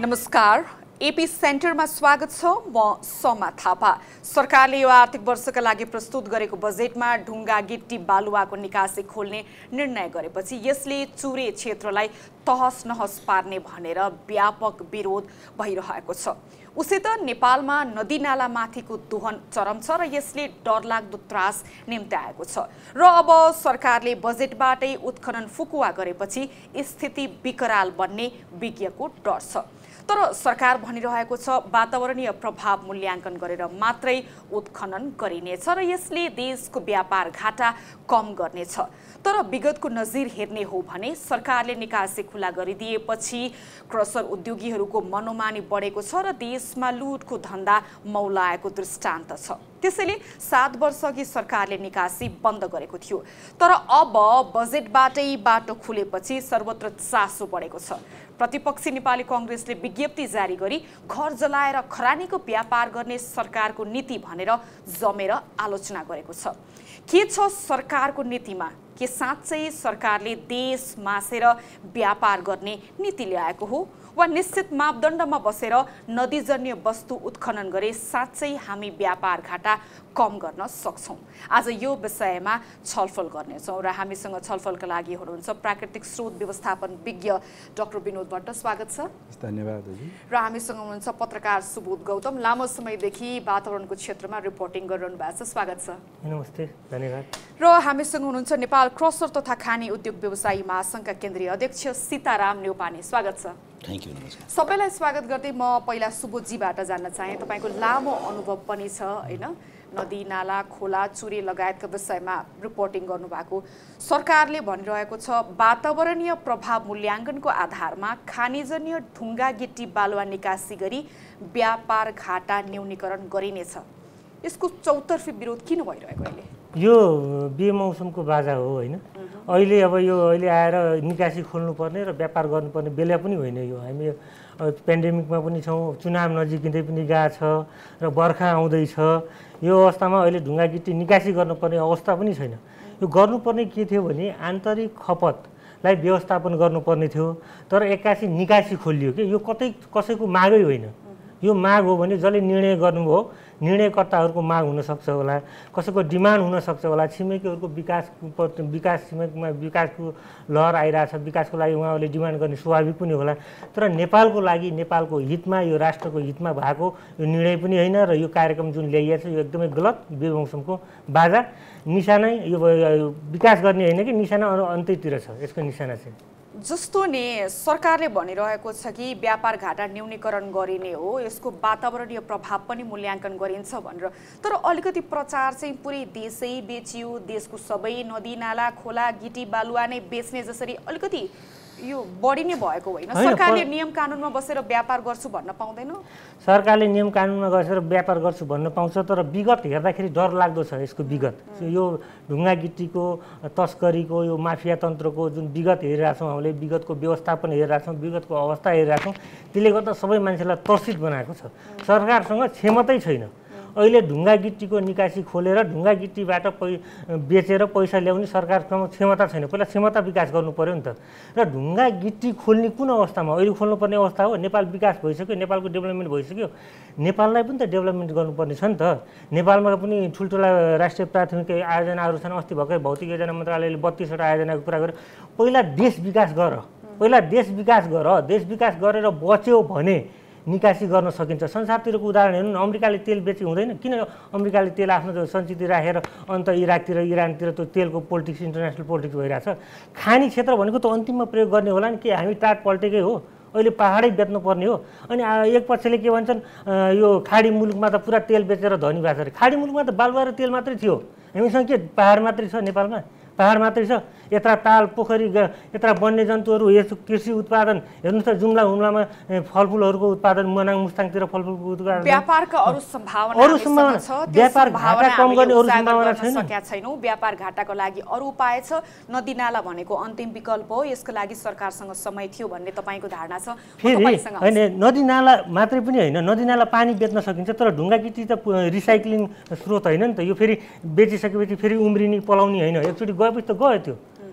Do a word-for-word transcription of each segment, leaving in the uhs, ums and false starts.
नमस्कार, एपीसेन्टरमा स्वागत छ। म समा थापा। सरकारले यो आर्थिक वर्षका लागि प्रस्तुत गरेको बजेटमा ढुङ्गा गिट्टी बालुवाको निकासी खोल्ने निर्णय गरेपछि यसले चुरे क्षेत्रलाई तहस नहस पार्ने भनेर व्यापक विरोध भइरहेको छ। उसै त नेपालमा नदीनाला माथिको दोहन चरम छ र यसले डरलाग्दो त्रास निम्त्याएको छ र अब सरकारले बजेटबाटै उत्खनन फुकुवा गरेपछि स्थिति विकराल बन्ने विज्ञको डर छ। तर सरकार भनिरहेको छ वातावरणीय प्रभाव मूल्याङ्कन गरेर मात्रै उत्खनन गरिनेछ र यसले देशको व्यापार घाटा कम गर्नेछ। तर विगतको नजिर हेर्ने हो भने सरकारले निकासी खुला गरिदिएपछि क्रसर उद्योगीहरूको मनोमानी बढेको छ र देशमा लुटको धन्दा मौलाएको दृष्टान्त छ। त्यसैले सात वर्ष अघि सरकारले निकासी बन्द गरेको थियो। तर अब बजेटबाटै बाटो खुलेपछि सर्वत्र चासो बढेको छ। प्रतिपक्षी नेपाली कांग्रेसले विज्ञप्ति जारी गरी घर जलाएर खरानीको व्यापार गर्ने सरकारको नीति भनेर जमेर आलोचना गरेको छ। के छ सरकारको नीतिमा? के साँच्चै सरकारले देश मासेर व्यापार गर्ने नीति ल्याएको हो वा निश्चित मापदण्डमा बसेर नदीजन्य वस्तु उत्खनन गरे साँच्चै हामी व्यापार घाटा कम गर्न सक्छौं? आज यो विषयमा छलफल गर्नेछौं र हामीसँग छलफलका लागि हुनुहुन्छ प्राकृतिक स्रोत व्यवस्थापन विज्ञ डाक्टर बिनोद भट्ट। स्वागत छ। धन्यवाद हजुर। र हामीसँग हुनुहुन्छ पत्रकार सुबोध गौतम। लामो समयदेखि वातावरणको क्षेत्रमा रिपोर्टिङ गरिरहनु भएको छ। स्वागत छ। नमस्ते, धन्यवाद। र हामीसँग हुनुहुन्छ नेपाल क्रसर तथा खानी उद्योग व्यवसायी महासंघका केन्द्रीय अध्यक्ष सीताराम नेउपाने। स्वागत छ। Thank you. नमस्कार। सबैलाई स्वागत गर्दै म पहिला सुबोधजीबाट जान्न चाहे। तपाईको लामो अनुभव पनि छ हैन, नदी नाला खोला चुरे लगायतका विषयमा रिपोर्टिङ गर्नुभएको। सरकारले भनिरहेको छ वातावरणीय प्रभाव मूल्याङ्कनको आधारमा खानीजन्य ढुङ्गा गिट्टी बालुवा निकासी गरी व्यापार घाटा न्यूनीकरण गरिनेछ। यसको चौतर्फी विरोध किन भइरहेको अहिले? यो बेमौसमको बाजा हो हैन। अहिले अब यो अहिले आएर निकासी खोल्नुपर्ने र व्यापार गर्नुपर्ने बेला पनि होइन। यो हामी पेन्डेमिकमा पनि छौँ, चुनाव नजिकिँदै पनि गएको छ र बर्खा आउँदैछ। यो अवस्थामा अहिले ढुङ्गा गिट्टी निकासी गर्नुपर्ने अवस्था पनि छैन। यो गर्नुपर्ने के थियो भने आन्तरिक खपतलाई व्यवस्थापन गर्नुपर्ने थियो। तर एक्कासी निकासी खोलियो कि यो कतै कसैको मागै होइन। यो माग हो भने जसले निर्णय गर्नुभयो निर्णयकर्ताहरूको माग हुनसक्छ होला, कसैको डिमान्ड हुनसक्छ होला, छिमेकीहरूको विकास विकास छिमेकीमा विकासको लहर आइरहेछ, विकासको लागि उहाँहरूले डिमान्ड गर्ने स्वाभाविक पनि होला। तर नेपालको लागि नेपालको हितमा यो राष्ट्रको हितमा भएको यो निर्णय पनि होइन र यो कार्यक्रम जुन ल्याइएको छ यो एकदमै गलत बेमौसमको बाजा निशानै यो विकास गर्ने होइन कि निशाना अन्त्यतिर छ। यसको निशाना चाहिँ जस्तो नि सरकारले भनिरहेको छ कि व्यापार घाटा न्यूनीकरण गरिने हो, यसको वातावरणीय प्रभाव पनि मूल्याङ्कन गरिन्छ भनेर। तर अलिकति प्रचार चाहिँ पुरै देशै बेचियो, देशको सबै नदी नाला खोला गिटी बालुवा नै बेच्ने जसरी अलिकति यो बढी नै भएको होइन? सरकारले नियम कानुनमा बसेर व्यापार गर्छु भन्न पाउँदैन? सरकारले नियम कानुनमा बसेर व्यापार गर्छु भन्न पाउँछ, तर विगत हेर्दाखेरि डर लाग्दो छ। यसको विगत यो ढुङ्गा गिट्टीको तस्करीको यो माफिया तन्त्रको जुन विगत हेरिरहेछौँ हामीले, विगतको व्यवस्थापन हेरिरहेछौँ, विगतको अवस्था हेरिरहेछौँ, त्यसले गर्दा सबै मान्छेलाई त्रसित बनाएको छ। सरकारसँग क्षमतै छैन। अहिले ढुङ्गा गिट्टीको निकासी खोलेर ढुङ्गा गिट्टीबाट पै बेचेर पैसा ल्याउने सरकारसँग क्षमता छैन। पहिला क्षमता विकास गर्नु पर्यो नि त। र ढुङ्गा गिट्टी खोल्ने कुन अवस्थामा? अहिले खोल्नुपर्ने अवस्था हो। नेपाल विकास भइसक्यो, नेपालको डेभलपमेन्ट भइसक्यो, नेपाललाई पनि त डेभलपमेन्ट गर्नुपर्ने छ नि त। नेपालमा पनि ठुल्ठुला राष्ट्रिय प्राथमिक आयोजनाहरू छन्। अस्ति भर्खरै भौतिक योजना मन्त्रालयले बत्तीसवटा आयोजनाको कुरा गर्यो। पहिला देश विकास गर, पहिला देश विकास गर। देश विकास गरेर बच्यो भने निकासी गर्न सकिन्छ। संसारतिरको उदाहरण हेर्नु न, अमेरिकाले तेल बेची हुँदैन। किन अमेरिकाले तेल आफ्नो सञ्चित राखेर अन्त इराकतिर इरानतिर त्यो तेलको पोलिटिक्स इन्टरनेसनल पोलिटिक्स भइरहेछ? खानी क्षेत्र भनेको त अन्तिममा प्रयोग गर्ने होला नि। के हामी टाट पल्टेकै हो? अहिले पहाडै बेच्नुपर्ने हो। अनि एक पक्षले के भन्छन् यो खाडी मुलुकमा त पुरा तेल बेचेर धनी भएको छ। खाडी मुलुकमा त बालुवा र तेल मात्रै थियो। हामीसँग के पहाड मात्रै छ? नेपालमा पहाड मात्रै छ? यत्रा ताल पोखरी यत्रा वन्यजन्तुहरू, यस्तो कृषि उत्पादन हेर्नुहोस् त। जुम्ला हुम्लामा फलफुलहरूको उत्पादन, मनाङ मुस्ताङतिर फलफुलको उत्पादन, व्यापारका अरू सम्भावना अरू सम्भावना छ। व्यापार घाटा कम गर्ने अरू सम्भावना छैन। सकेका छैनौँ। व्यापार घाटाको लागि अरू उपाय छ। नदी नाला भनेको अन्तिम विकल्प हो। यसको लागि सरकारसँग समय थियो भन्ने तपाईँको धारणा छ? फेरि होइन, नदी नाला मात्रै पनि होइन, नदी नाला पानी बेच्न सकिन्छ। तर ढुङ्गा गिट्टी त रिसाइक्लिङ स्रोत होइन नि त। यो फेरि बेचिसकेपछि फेरि उम्रिने पलाउने होइन। एकचोटि गएपछि त गयो त्यो।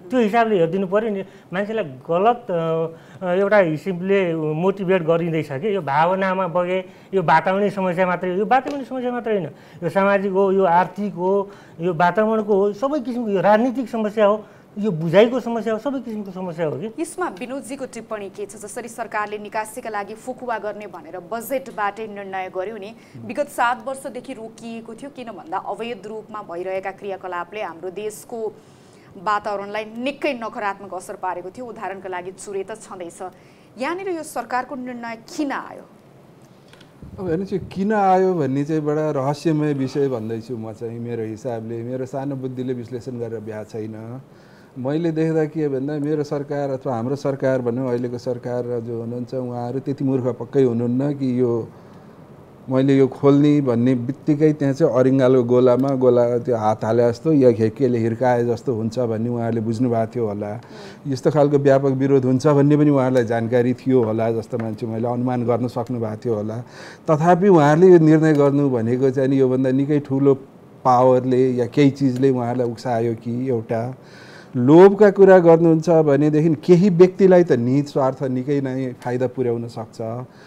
त्यो हिसाबले हेरिदिनु पर्यो नि। मान्छेलाई गलत एउटा हिसाबले मोटिभेट गरिँदैछ कि यो भावनामा बगे यो वातावरणीय समस्या मात्रै हो, यो वातावरणीय समस्या मात्रै होइन, यो सामाजिक हो, यो आर्थिक हो, यो वातावरणको हो, सबै किसिमको, यो राजनीतिक समस्या हो, यो बुझाइको समस्या हो, सबै किसिमको समस्या हो कि। यसमा विनोदजीको टिप्पणी के छ? जसरी सरकारले निकासीका लागि फुकुवा गर्ने भनेर बजेटबाटै निर्णय गर्यो नि, विगत सात वर्षदेखि रोकिएको थियो, किन भन्दा अवैध रूपमा भइरहेका क्रियाकलापले हाम्रो देशको वातावरणलाई निकै नकारात्मक असर पारेको थियो। उदाहरणका लागि चुरे त छँदैछ। यहाँनिर यो सरकारको निर्णय किन आयो? अब हेर्नु चाहिँ किन आयो भन्ने चाहिँ बडा रहस्यमय विषय भन्दैछु म चाहिँ। मेरो हिसाबले, मेरो सानो बुद्धिले विश्लेषण गरेर भ्या छैन। मैले देख्दा के भन्दा मेरो सरकार अथवा हाम्रो सरकार भनौँ, अहिलेको सरकार जो हुनुहुन्छ उहाँहरू त्यति मूर्ख पक्कै हुनुहुन्न कि यो मैले यो खोल्ने भन्ने बित्तिकै त्यहाँ चाहिँ अरिङ्गालको गोलामा गोला त्यो हात हाले जस्तो या केले हिर्काए जस्तो हुन्छ भन्ने उहाँहरूले बुझ्नु भएको थियो होला। यस्तो खालको व्यापक विरोध हुन्छ भन्ने पनि उहाँहरूलाई जानकारी थियो होला जस्तो मान्छे मैले अनुमान गर्न सक्नु भएको थियो होला। तथापि उहाँहरूले यो निर्णय गर्नु भनेको चाहिँ नि योभन्दा निकै ठुलो पावरले या केही चिजले उहाँहरूलाई उक्सायो कि एउटा लोभका कुरा गर्नुहुन्छ भनेदेखि केही व्यक्तिलाई त निहित स्वार्थ निकै नै फाइदा पुर्याउन सक्छ,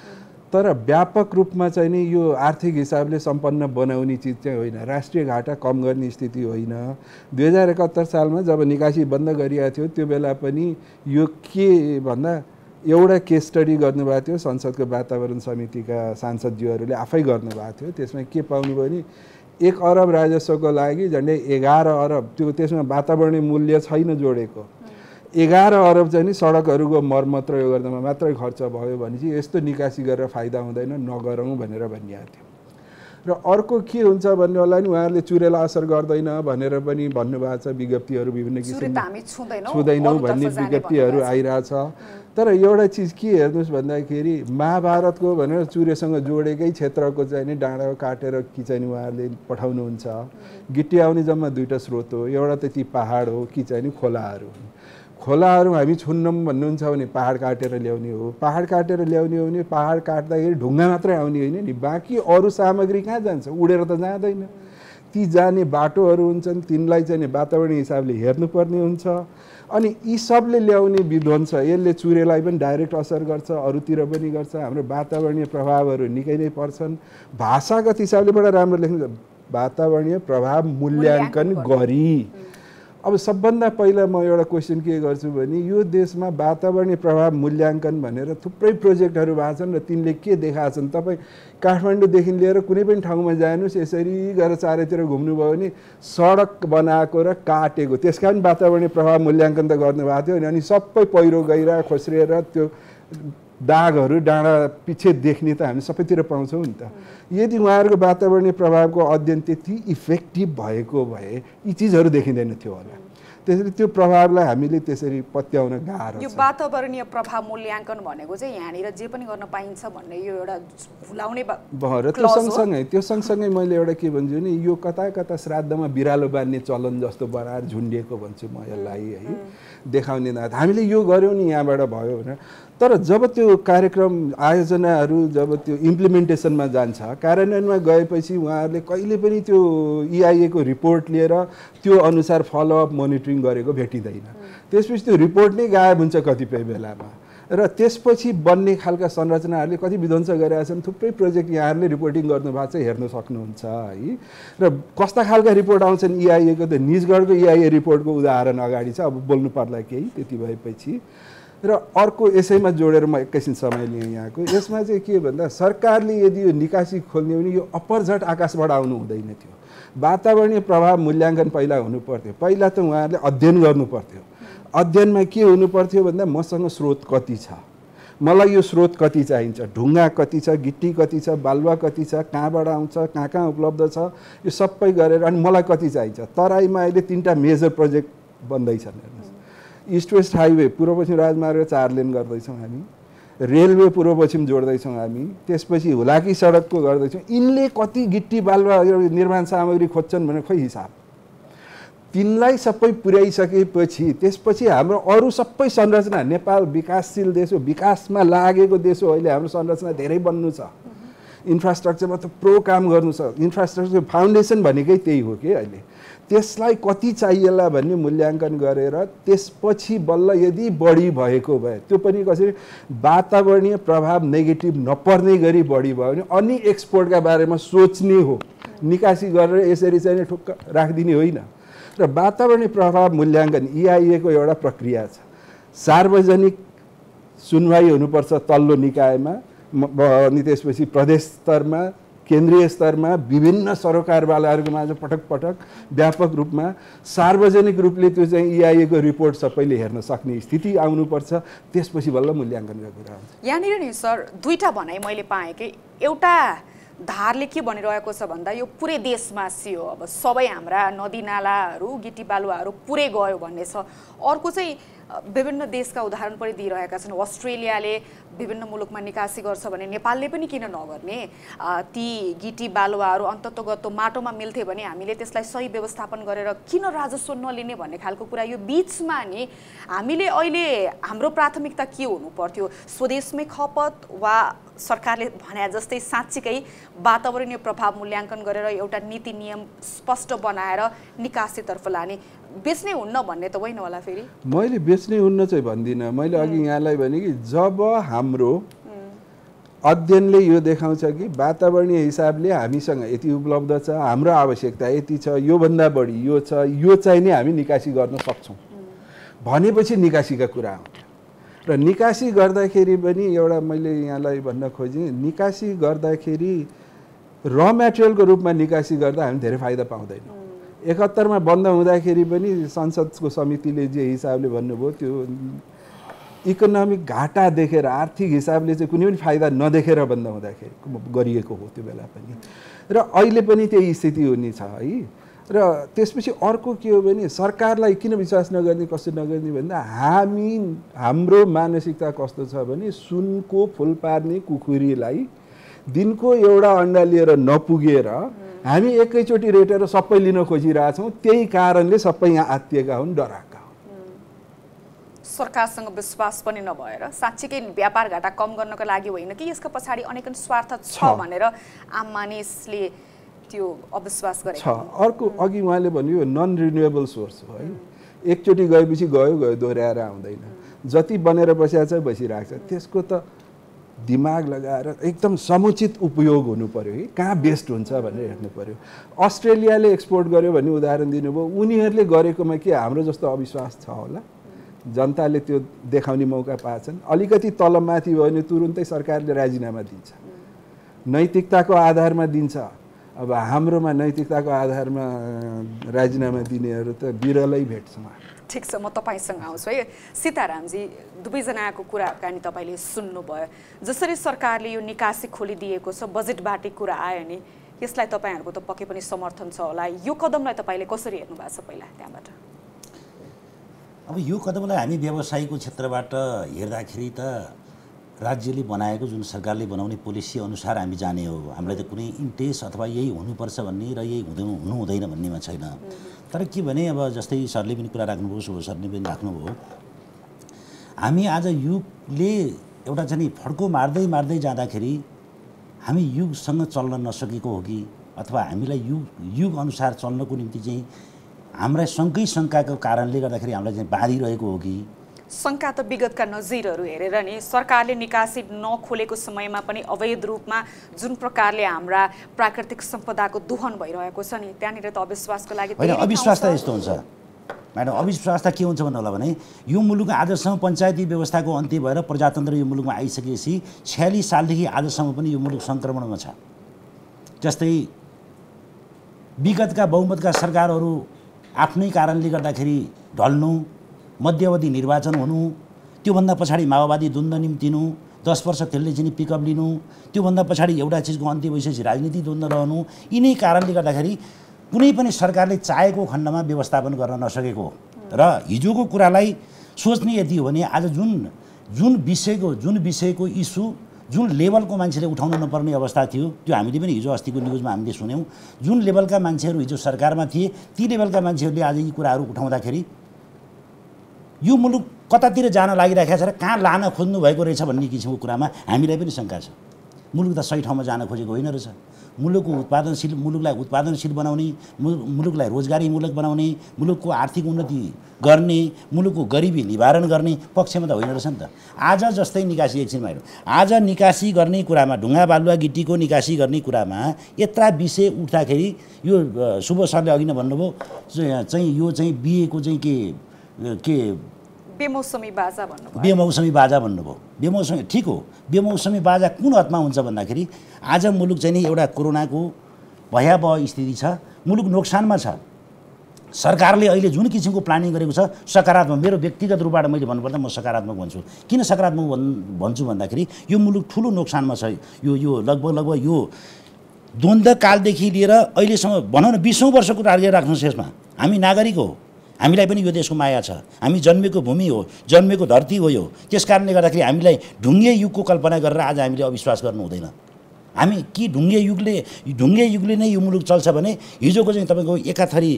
तर व्यापक रूपमा चाहिँ नि यो आर्थिक हिसाबले सम्पन्न बनाउने चिज चाहिँ होइन, राष्ट्रिय घाटा कम गर्ने स्थिति होइन। दुई हजार एकहत्तर सालमा जब निकासी बन्द गरिएको थियो त्यो बेला पनि यो के भन्दा एउटा केस स्टडी गर्नुभएको थियो संसदको वातावरण समितिका सांसदज्यूहरूले आफै गर्नुभएको थियो। त्यसमा के पाउनुभयो भने एक अरब राजस्वको लागि झन्डै एघार अरब, त्यो त्यसमा वातावरणीय मूल्य छैन जोडेको, एघार अरब चाहिँ नि सडकहरूको मर्मत यो गर्दामा मात्रै खर्च भयो भने चाहिँ यस्तो निकासी गरेर फाइदा हुँदैन, नगरौँ भनेर भनिएको थियो। र अर्को के हुन्छ भन्ने होला नि, उहाँहरूले चुरेलाई असर गर्दैन भनेर पनि भन्नुभएको छ। विज्ञप्तिहरू विभिन्न किसिमको छुँदैनौँ भन्ने विज्ञप्तिहरू आइरहेछ। तर एउटा चिज के हेर्नुहोस् भन्दाखेरि महाभारतको भनेर चुरेसँग जोडेकै क्षेत्रको चाहिँ नि डाँडा काटेर कि चाहिँ उहाँहरूले पठाउनुहुन्छ। गिट्टी आउने जम्मा दुईवटा स्रोत हो, एउटा त ती पहाड हो कि चाहिँ नि खोलाहरू। खोलाहरू हामी छुन्नौँ भन्नुहुन्छ भने पहाड काटेर ल्याउने हो, पहाड काटेर ल्याउने हो भने पहाड काट्दाखेरि ढुङ्गा मात्रै आउने होइन नि, बाँकी अरू सामग्री कहाँ जान्छ? उडेर त जाँदैन। ती जाने बाटोहरू हुन्छन्, तिनलाई चाहिँ वातावरणीय हिसाबले हेर्नुपर्ने हुन्छ। अनि यी सबले ल्याउने विध्वंस यसले चुरेलाई पनि डाइरेक्ट असर गर्छ, अरूतिर पनि गर्छ। हाम्रो वातावरणीय प्रभावहरू निकै नै पर्छन्। भाषागत हिसाबले बडा राम्रो लेख्नु, वातावरणीय प्रभाव मूल्याङ्कन गरी। अब सबभन्दा पहिला म एउटा क्वेसन के गर्छु भने यो देशमा वातावरणीय प्रभाव मूल्याङ्कन भनेर थुप्रै प्रोजेक्टहरू भएको छन् र तिनले के देखाएको छन्? तपाईँ काठमाडौँदेखि लिएर कुनै पनि ठाउँमा जानुहोस्, यसरी गएर चारैतिर घुम्नुभयो भने सडक बनाएको र काटेको त्यसका पनि वातावरणीय प्रभाव मूल्याङ्कन त गर्नुभएको थियो अनि सबै पहिरो गइरह खोस्रिएर त्यो दागहरू डाँडा पछि देख्ने त हामी सबैतिर पाउँछौँ नि त। यदि उहाँहरूको वातावरणीय प्रभावको अध्ययन त्यति इफेक्टिभ भएको भए यी चिजहरू देखिँदैन थियो होला। त्यसरी त्यो प्रभावलाई हामीले त्यसरी पत्याउन गाह्रो छ। यो वातावरणीय प्रभाव मूल्याङ्कन भनेको चाहिँ यहाँनिर जे पनि गर्न पाइन्छ भन्ने यो एउटा भुलाउने भएर त्यो सँगसँगै त्यो सँगसँगै मैले एउटा के भन्छु नि, यो कता कता श्राद्धमा बिरालो बाँध्ने चलन जस्तो बनाएर झुन्डिएको भन्छु म यसलाई है, देखाउने नाथ हामीले यो गऱ्यौँ नि यहाँबाट भयो भनेर। तर जब त्यो कार्यक्रम आयोजनाहरू जब त्यो इम्प्लिमेन्टेसनमा जान्छ, कार्यान्वयनमा गएपछि उहाँहरूले कहिले पनि त्यो इआइएको रिपोर्ट लिएर त्यो अनुसार फलोअप मोनिटरिङ गरेको भेटिँदैन। त्यसपछि त्यो रिपोर्ट नै गायब हुन्छ कतिपय बेलामा र त्यसपछि बन्ने खालका संरचनाहरूले कति विध्वंस गरेका छन्। थुप्रै प्रोजेक्ट यहाँहरूले रिपोर्टिङ गर्नुभएको छ, हेर्न सक्नुहुन्छ है। र कस्ता खालका रिपोर्ट आउँछन् इआइएको त निजगढको इआइए रिपोर्टको उदाहरण अगाडि छ, अब बोल्नु पर्ला केही त्यति भएपछि। र अर्को यसैमा जोडेर म एकैछिन समय लिएँ यहाँको, यसमा चाहिँ के भन्दा सरकारले यदि यो निकासी खोल्ने भने यो अपरझट आकाशबाट आउनु हुँदैन थियो। वातावरणीय प्रभाव मूल्याङ्कन पहिला हुनु पर्थ्यो। पहिला त उहाँहरूले अध्ययन गर्नु पर्थ्यो। अध्ययनमा के हुनु पर्थ्यो भन्दा मसँग स्रोत कति छ, मलाई यो स्रोत कति चाहिन्छ, ढुङ्गा कति छ, गिट्टी कति छ, बालुवा कति छ, कहाँबाट आउँछ, कहाँ कहाँ उपलब्ध छ, यो सबै गरेर अनि मलाई कति चाहिन्छ। तराईमा अहिले तिनवटा मेजर प्रोजेक्ट बन्दैछन्। हेर्नुहोस्, इस्ट वेस्ट हाइवे पूर्व पश्चिम राजमार्ग चार लेन गर्दैछौँ हामी, रेलवे पूर्व पश्चिम जोड्दैछौँ हामी, त्यसपछि हुलाकी सडकको गर्दैछौँ। यिनले कति गिट्टी बालुवा निर्माण सामग्री खोज्छन् भने खोइ हिसाब। तिनलाई सबै पुर्याइसकेपछि त्यसपछि हाम्रो अरू सबै संरचना, नेपाल विकासशील देश हो, विकासमा लागेको देश हो, अहिले हाम्रो संरचना धेरै बन्नु छ। इन्फ्रास्ट्रक्चरमा त प्रो काम गर्नु छ। इन्फ्रास्ट्रक्चर फाउन्डेसन भनेकै त्यही हो कि अहिले त्यसलाई कति चाहिएला भन्ने मूल्याङ्कन गरेर त्यसपछि बल्ल यदि बढी भएको भए त्यो पनि कसरी वातावरणीय प्रभाव नेगेटिभ नपर्ने गरी बढी भयो भने अनि एक्सपोर्टका बारेमा सोच्ने हो। निकासी गरेर यसरी चाहिँ ठुक्क राखिदिने होइन। र वातावरणीय प्रभाव मूल्याङ्कन इआइए को एउटा प्रक्रिया छ। सार्वजनिक सुनवाई हुनुपर्छ तल्लो निकायमा अनि त्यसपछि प्रदेश स्तरमा केन्द्रीय स्तरमा विभिन्न सरोकारवालाहरूको माझ पटक पटक व्यापक रूपमा सार्वजनिक रूपले त्यो चाहिँ इआइए को रिपोर्ट सबैले हेर्न सक्ने स्थिति आउनुपर्छ। त्यसपछि बल्ल मूल्याङ्कनका कुरा हुन्छ। यहाँनिर नि सर दुईटा भनाइ मैले पाएँ कि एउटा धारले के भनिरहेको छ भन्दा यो पुरै देशमा सियो अब सबै हाम्रा नदी नालाहरू गिटी बालुवाहरू पुरै गयो भन्ने छ। अर्को चाहिँ विभिन्न देशका उदाहरण पनि दिइरहेका छन्। अस्ट्रेलियाले विभिन्न मुलुकमा निकासी गर्छ भने नेपालले पनि किन नगर्ने? ती गिटी बालुवाहरू अन्ततोगत्तो माटोमा मिल्थे भने हामीले त्यसलाई सही व्यवस्थापन गरेर किन राजस्व नलिने भन्ने खालको कुरा यो बिचमा नि हामीले अहिले हाम्रो प्राथमिकता के हुनु पर्थ्यो? स्वदेशमै खपत वा सरकारले भने जस्तै साँच्चीकै वातावरणीय प्रभाव मूल्याङ्कन गरेर एउटा नीति नियम स्पष्ट बनाएर निकासीतर्फ लाने? बेच्ने हुन्न भन्ने त होइन होला फेरि? मैले बेच्ने हुन्न चाहिँ भन्दिनँ। मैले अघि यहाँलाई भने कि जब हाम्रो अध्ययनले यो देखाउँछ कि वातावरणीय हिसाबले हामीसँग यति उपलब्ध छ, हाम्रो आवश्यकता यति छ, योभन्दा बढी यो छ, यो चाहिँ नै हामी निकासी गर्न सक्छौँ भनेपछि निकासीका कुरा आउँछ। र निकासी गर्दाखेरि पनि एउटा मैले यहाँलाई भन्न खोजेँ निकासी गर्दाखेरि र मेटेरियलको रूपमा निकासी गर्दा हामी धेरै फाइदा पाउँदैनौँ। एकहत्तरमा बन्द हुँदाखेरि पनि संसदको समितिले जे हिसाबले भन्नुभयो त्यो इकोनोमिक घाटा देखेर आर्थिक हिसाबले चाहिँ कुनै पनि फाइदा नदेखेर बन्द हुँदाखेरि गरिएको हो त्यो बेला पनि। र अहिले पनि त्यही स्थिति हुने छ है। र त्यसपछि अर्को के हो भने सरकारलाई किन विश्वास नगर्ने कसो नगर्ने भन्दा हामी हाम्रो मानसिकता कस्तो छ भने सुनको फुल पार्ने कुखुरीलाई दिनको एउटा अन्डा लिएर नपुगेर हामी एकैचोटि रेटेर सबै लिन खोजिरहेछौँ। त्यही कारणले सबै यहाँ आत्तिएका हुन्, डराएका हुन्। सरकारसँग विश्वास पनि नभएर साँच्चीकै व्यापार घाटा कम गर्नको लागि होइन कि यसका पछाडि अनेक स्वार्थ छ भनेर आम मानिसले त्यो अविश्वास गरेको छ। अर्को अघि उहाँले भन्यो नन रिन्युएबल सोर्स हो है। एकचोटि गएपछि गयो गयो दोहोऱ्याएर आउँदैन। जति बनेर बसिरहेको छ बसिरहेको छ। त्यसको त दिमाग लगाएर एकदम समुचित उपयोग हुनु पर्यो कि कहाँ बेस्ट हुन्छ भनेर हेर्नु पर्यो। अस्ट्रेलियाले एक्सपोर्ट गर्यो भन्ने उदाहरण दिनुभयो। उनीहरूले गरेकोमा के हाम्रो जस्तो अविश्वास छ होला? जनताले त्यो देखाउने मौका पाएछन्। अलिकति तलमाथि भयो भने तुरुन्तै सरकारले राजीनामा दिन्छ, नैतिकताको आधारमा दिन्छ। अब हाम्रोमा नैतिकताको आधारमा राजीनामा दिनेहरू त बिरलै भेट्छौँ। ठिक छ, म तपाईँसँग आउँछु है। सीतारामजी, दुवैजनाको कुराकानी तपाईँले सुन्नुभयो। जसरी सरकारले यो निकासी खोलिदिएको छ, बजेटबाटै कुरा आयो नि, यसलाई तपाईँहरूको त पक्कै पनि समर्थन छ होला। यो कदमलाई तपाईँले कसरी हेर्नु भएको छ पहिला त्यहाँबाट? अब यो कदमलाई हामी व्यवसायको क्षेत्रबाट हेर्दाखेरि त राज्यले बनाएको जुन सरकारले बनाउने पोलिसी अनुसार हामी जाने हो। हामीलाई त कुनै इन्ट्रेस्ट अथवा यही हुनुपर्छ भन्ने र यही हुँदैन हुनु हुँदैन भन्नेमा छैन। तर के भने अब जस्तै सरले पनि कुरा राख्नुभयो, सुबोध सरले पनि राख्नुभयो, हामी आज युगले एउटा चाहिँ नि फड्को मार्दै मार्दै जाँदाखेरि हामी युगसँग चल्न नसकेको हो कि अथवा हामीलाई युग युग अनुसार चल्नको निम्ति चाहिँ हाम्रा शङ्कै शङ्काको कारणले गर्दाखेरि हामीलाई चाहिँ बाँधिरहेको हो कि? शङ्का त विगतका नजिरहरू हेरेर नि सरकारले निकासी नखोलेको समयमा पनि अवैध रूपमा जुन प्रकारले हाम्रा प्राकृतिक सम्पदाको दोहन भइरहेको छ नि, त्यहाँनिर त अविश्वासको लागि होइन। अविश्वास त यस्तो हुन्छ म्याडम, अविश्वास त के हुन्छ भन्नु होला भने यो मुलुक आजसम्म पञ्चायती व्यवस्थाको अन्त्य भएर प्रजातन्त्र यो मुलुकमा आइसकेपछि छयालिस सालदेखि आजसम्म पनि यो मुलुक सङ्क्रमणमा छ। जस्तै विगतका बहुमतका सरकारहरू आफ्नै कारणले गर्दाखेरि ढल्नु, मध्यावधि निर्वाचन हुनु, त्योभन्दा पछाडि माओवादी द्वन्द्व निम्तिनु, दस वर्ष त्यसले चाहिँ पिकअप लिनु, त्योभन्दा पछाडि एउटा चिजको अन्त्य भइसकेपछि राजनीतिक द्वन्द्व रहनु, यिनै कारणले गर्दाखेरि कुनै पनि सरकारले चाहेको खण्डमा व्यवस्थापन गर्न नसकेको। र हिजोको कुरालाई सोच्ने यति हो भने आज जुन जुन विषयको जुन विषयको इस्यु जुन लेभलको मान्छेले उठाउन नपर्ने अवस्था थियो, त्यो हामीले पनि हिजो अस्तिको न्युजमा हामीले सुन्यौँ। जुन लेभलका मान्छेहरू हिजो सरकारमा थिए ती लेभलका मान्छेहरूले आज यी कुराहरू उठाउँदाखेरि यो मुलुक कतातिर जान लागिरहेको छ र कहाँ लान खोज्नु भएको रहेछ भन्ने किसिमको कुरामा हामीलाई पनि शङ्का छ। मुलुक त सही ठाउँमा जान खोजेको होइन रहेछ। मुलुकको उत्पादनशील मुलुकलाई उत्पादनशील बनाउने, मुलुकलाई रोजगारी मुलुक बनाउने, मुलुकको आर्थिक उन्नति गर्ने, मुलुकको गरिबी निवारण गर्ने पक्षमा त होइन रहेछ नि त। आज जस्तै निकासी एकछिनमा हेरौँ, आज निकासी गर्ने कुरामा ढुङ्गा बालुवा गिट्टीको निकासी गर्ने कुरामा यत्रा विषय उठ्दाखेरि यो सुबोध सरले अघि नै भन्नुभयो चाहिँ यो चाहिँ बिएको चाहिँ के के बेमौसमी बाजा भन्नुभयो। बेमौसमी बाजा भन्नुभयो। बेमौसमी ठिक हो, बेमौसमी बाजा कुन हदमा हुन्छ भन्दाखेरि आज मुलुक चाहिँ नि एउटा कोरोनाको भयावह स्थिति छ, मुलुक नोक्सानमा छ। सरकारले अहिले जुन किसिमको प्लानिङ गरेको छ सकारात्मक, मेरो व्यक्तिगत रूपबाट मैले भन्नुपर्दा म सकारात्मक भन्छु। किन सकारात्मक भन् भन्छु भन्दाखेरि यो मुलुक ठुलो नोक्सानमा छ। यो यो लगभग लगभग यो द्वन्द्वकालदेखि लिएर अहिलेसम्म भनौँ न बिसौँ वर्षको टार्गेट राख्नुहोस् यसमा। हामी नागरिक हो, हामीलाई पनि यो देशको माया छ, हामी जन्मेको भूमि हो, जन्मेको धरती हो यो। त्यस कारणले गर्दाखेरि हामीलाई ढुङ्गे युगको कल्पना गरेर आज हामीले अविश्वास गर्नु हुँदैन। हामी कि ढुङ्गे युगले ढुङ्गे युगले नै यो मुलुक चल्छ भने हिजोको चाहिँ तपाईँको एकाथरी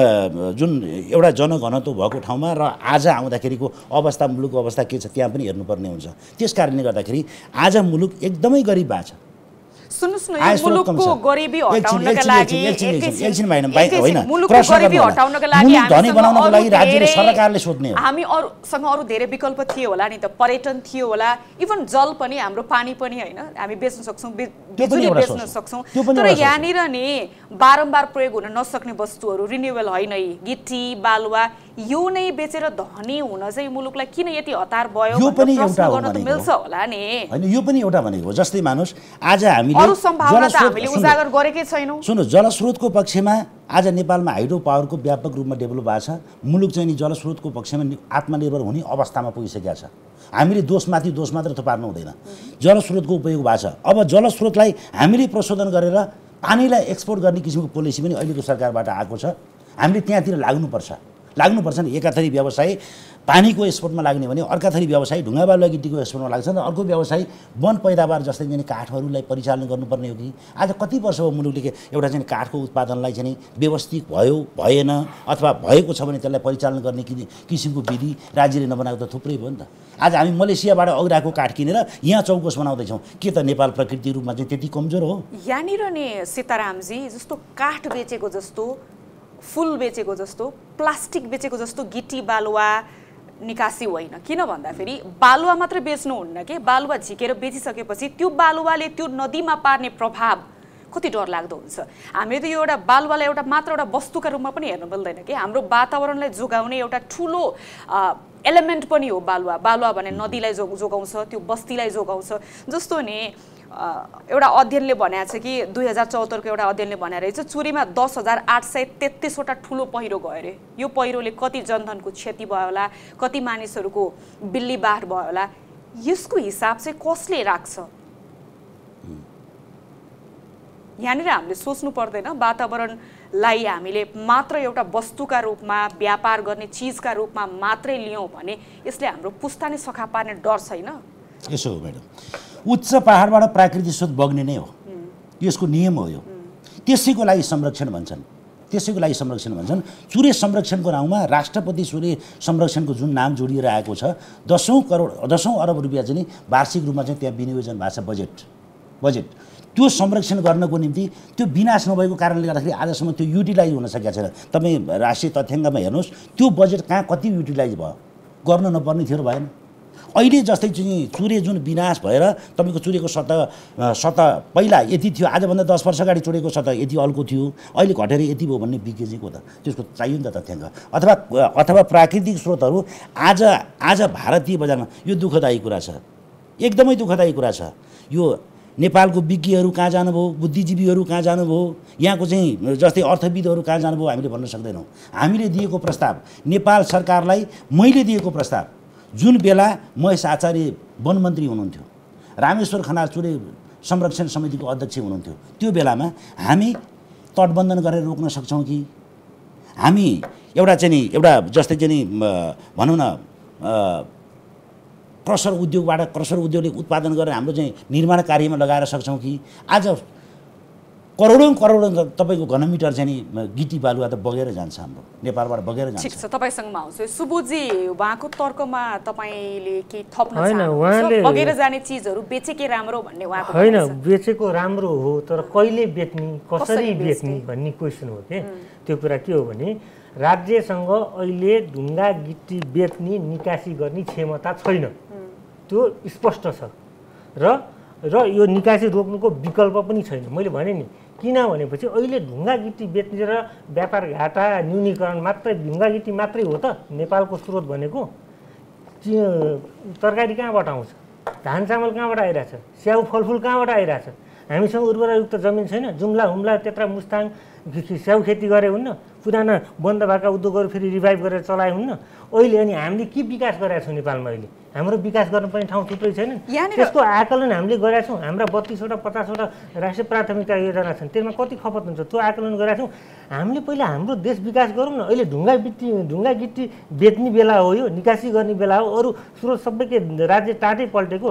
जुन एउटा जनघनत्व भएको ठाउँमा र आज आउँदाखेरिको अवस्था मुलुकको अवस्था के छ त्यहाँ पनि हेर्नुपर्ने हुन्छ। त्यस कारणले गर्दाखेरि आज मुलुक एकदमै गरिब भएको छ। सुन्नुस् न, यो मुलुकको गरिबी हटाउनका लागि एकछिन भएन होइन, मुलुकको गरिबी हटाउनका लागि धनी बनाउनको लागि राज्यले सरकारले सोध्ने हो। हामी अरूसँग अरू धेरै विकल्प थियो होला नि त, पर्यटन थियो होला, इभन जल पनि, हाम्रो पानी पनि होइन, हामी बेच्न सक्छौँ, बिजुली बेच्न सक्छौँ। तर यहाँनिर नि बारम्बार प्रयोग हुन नसक्ने वस्तुहरू, रिन्युएबल होइन, गिट्टी बालुवा यो नै बेचेर धनी हुन चाहिँ मुलुकलाई किन यति हतार भयो? यो पनि एउटा हो भनेको मिल्छ होला नि होइन, यो पनि एउटा भनेको। जस्तै मानुस् आज हामीले अरू सम्भावना त हामीले उजागर गरेकै छैनौँ। सुन्नु, जलस्रोतको पक्षमा आज नेपालमा हाइड्रो पावरको व्यापक रूपमा डेभलप भएको छ। मुलुक चाहिँ नि जलस्रोतको पक्षमा आत्मनिर्भर हुने अवस्थामा पुगिसकेको छ। हामीले दोषमाथि दोष मात्र थुपार्नु हुँदैन, जलस्रोतको उपयोग भएको छ। अब जलस्रोतलाई हामीले प्रशोधन गरेर पानीलाई एक्सपोर्ट गर्ने किसिमको पोलिसी पनि अहिलेको सरकारबाट आएको छ। हामीले त्यहाँतिर लाग्नुपर्छ लाग्नुपर्छ नि। एकाथरी व्यवसाय पानीको एक्सपोर्टमा लाग्ने भने अर्काथरी व्यवसाय ढुङ्गा बालुवा गिट्टीको एक्सपोर्टमा लाग्छ र अर्को व्यवसाय वन पैदावार जस्तै चाहिँ काठहरूलाई परिचालन गर्नुपर्ने हो कि। आज कति वर्ष हो मुलुकले एउटा चाहिँ काठको उत्पादनलाई चाहिँ व्यवस्थित भयो भएन अथवा भएको छ भने त्यसलाई परिचालन गर्ने किसिमको विधि राज्यले नबनाएको त थुप्रै भयो नि त। आज हामी मलेसियाबाट औराको काठ किनेर यहाँ चौकोस बनाउँदैछौँ। के त नेपाल प्रकृति रूपमा चाहिँ त्यति कमजोर हो? यहाँनिर नि सीतारामजी जस्तो काठ बेचेको जस्तो, फुल बेचेको जस्तो, प्लास्टिक बेचेको जस्तो गिट्टी बालुवा निकासी होइन। किन भन्दाखेरि बालुवा मात्र बेच्नुहुन्न के, बालुवा झिकेर बेचिसकेपछि त्यो बालुवाले त्यो नदीमा पार्ने प्रभाव कति डरलाग्दो हुन्छ। हामीले त यो एउटा बालुवालाई एउटा मात्र एउटा वस्तुका रूपमा पनि हेर्नु मिल्दैन कि, हाम्रो वातावरणलाई जोगाउने एउटा ठुलो एलिमेन्ट पनि हो बालुवा। बालुवा भने नदीलाई जो जोगाउँछ, त्यो बस्तीलाई जोगाउँछ। जस्तो नि एउटा अध्ययनले भनेको छ कि दुई हजार चौहत्तरको एउटा अध्ययनले भने रहेछ चुरीमा दस हजार आठ सय तेत्तिसवटा ठुलो पहिरो गयो अरे। यो पहिरोले कति जनधनको क्षति भयो होला, कति मानिसहरूको बिल्ली बाढ भयो होला, यसको हिसाब चाहिँ कसले राख्छ? यहाँनिर हामीले सोच्नु पर्दैन वातावरणलाई हामीले मात्र एउटा वस्तुका रूपमा व्यापार गर्ने चिजका रूपमा मात्रै लियौँ भने यसले हाम्रो पुस्ता नै सखा पार्ने डर छैन? यसो हो म्याडम, उच्च पहाडबाट प्राकृतिक स्रोत बग्ने नै हो, यसको नियम हो यो। त्यसैको लागि संरक्षण भन्छन्, त्यसैको लागि संरक्षण भन्छन्। चुरे संरक्षणको नाउँमा राष्ट्रपति चुरे संरक्षणको जुन नाम जोडिएर आएको छ, दसौँ करोड दसौँ अरब रुपियाँ चाहिँ वार्षिक रूपमा चाहिँ त्यहाँ विनियोजन भएको छ बजेट बजेट त्यो संरक्षण गर्नको निम्ति। त्यो विनाश नभएको कारणले गर्दाखेरि आजसम्म त्यो युटिलाइज हुन सकेको छैन। तपाईँ राष्ट्रिय तथ्याङ्कमा हेर्नुहोस् त्यो बजेट कहाँ कति युटिलाइज भयो, गर्न नपर्ने थियो र भएन। अहिले जस्तै चाहिँ चुरे जुन विनाश भएर तपाईँको चुरेको सतह सतह पहिला यति थियो, आजभन्दा दस वर्ष अगाडि चुरेको सतह यति अल्को थियो, अहिले घटेर यति भयो भन्ने विज्ञ चाहिँ को त त्यसको चाहियो नि त तथ्याङ्क। अथवा अथवा प्राकृतिक स्रोतहरू आज आज भारतीय बजारमा यो दुःखदायी कुरा छ, एकदमै दुःखदायी कुरा छ। यो नेपालको विज्ञहरू कहाँ जानुभयो, बुद्धिजीवीहरू कहाँ जानुभयो, यहाँको चाहिँ जस्तै अर्थविदहरू कहाँ जानुभयो हामीले भन्न सक्दैनौँ। हामीले दिएको प्रस्ताव, नेपाल सरकारलाई मैले दिएको प्रस्ताव, जुन बेला महेश आचार्य वनमन्त्री हुनुहुन्थ्यो, रामेश्वर खनाल चुरे संरक्षण समितिको अध्यक्ष हुनुहुन्थ्यो, त्यो बेलामा हामी तटबन्धन गरेर रोक्न सक्छौँ कि? हामी एउटा चाहिँ नि एउटा जस्तै चाहिँ नि भनौँ न क्रसर उद्योगबाट क्रसर उद्योगले उत्पादन गरेर हाम्रो चाहिँ निर्माण कार्यमा लगाएर सक्छौँ कि? आज करोडौँ करोडौँ तपाईँको घनमिटर चाहिँ नि गिटी बालुवा त बगेर जान्छ हाम्रो नेपालबाट बगेर जान्छ। ठिक छ, तपाईँसँग म आउँछु। सुबोधजी, उहाँको तर्कमा तपाईँले केही थप्न होइन, चाहनुहुन्छ? उहाँले बगेर जाने चिजहरू बेचेकै राम्रो भन्ने उहाँको होइन, बेचेको राम्रो हो, तर कहिले बेच्ने, कसरी बेच्ने भन्ने क्वेसन हो के। त्यो कुरा के हो भने राज्यसँग अहिले ढुङ्गा गिटी बेच्ने निकासी गर्ने क्षमता छैन, त्यो स्पष्ट छ। र र यो निकासी रोक्नुको विकल्प पनि छैन। मैले भने नि किन भनेपछि अहिले ढुङ्गा गिटी बेच्ने र व्यापार घाटा न्यूनीकरण मात्रै, ढुङ्गा गिटी मात्रै हो त नेपालको स्रोत भनेको। तरकारी कहाँबाट आउँछ? धान चामल कहाँबाट आइरहेछ? स्याउ फलफुल कहाँबाट आइरहेछ? हामीसँग उर्वरायुक्त जमिन छैन? जुम्ला हुम्ला तेत्रा मुस्ताङ स्याउ खेती गरे हुन्न? पुराना बन्द भएका उद्योगहरू फेरि रिभाइभ गरेर चलाए हुन्न? अहिले अनि हामीले के विकास गरेका छौँ नेपालमा? अहिले हाम्रो विकास गर्न पनि ठाउँ थुप्रै छैन। त्यसको आकलन हामीले गरेका छौँ। हाम्रा बत्तीसवटा पचासवटा राष्ट्रिय प्राथमिकता योजना छन्, त्यसमा कति खपत हुन्छ त्यो आकलन गरेका छौँ। हामीले पहिला हाम्रो देश विकास गरौँ न। अहिले ढुङ्गा गिटी ढुङ्गा गिटी बेच्ने बेला हो, यो निकासी गर्ने बेला हो। अरू स्रोत सबैकै राज्य टाटै पल्टेको।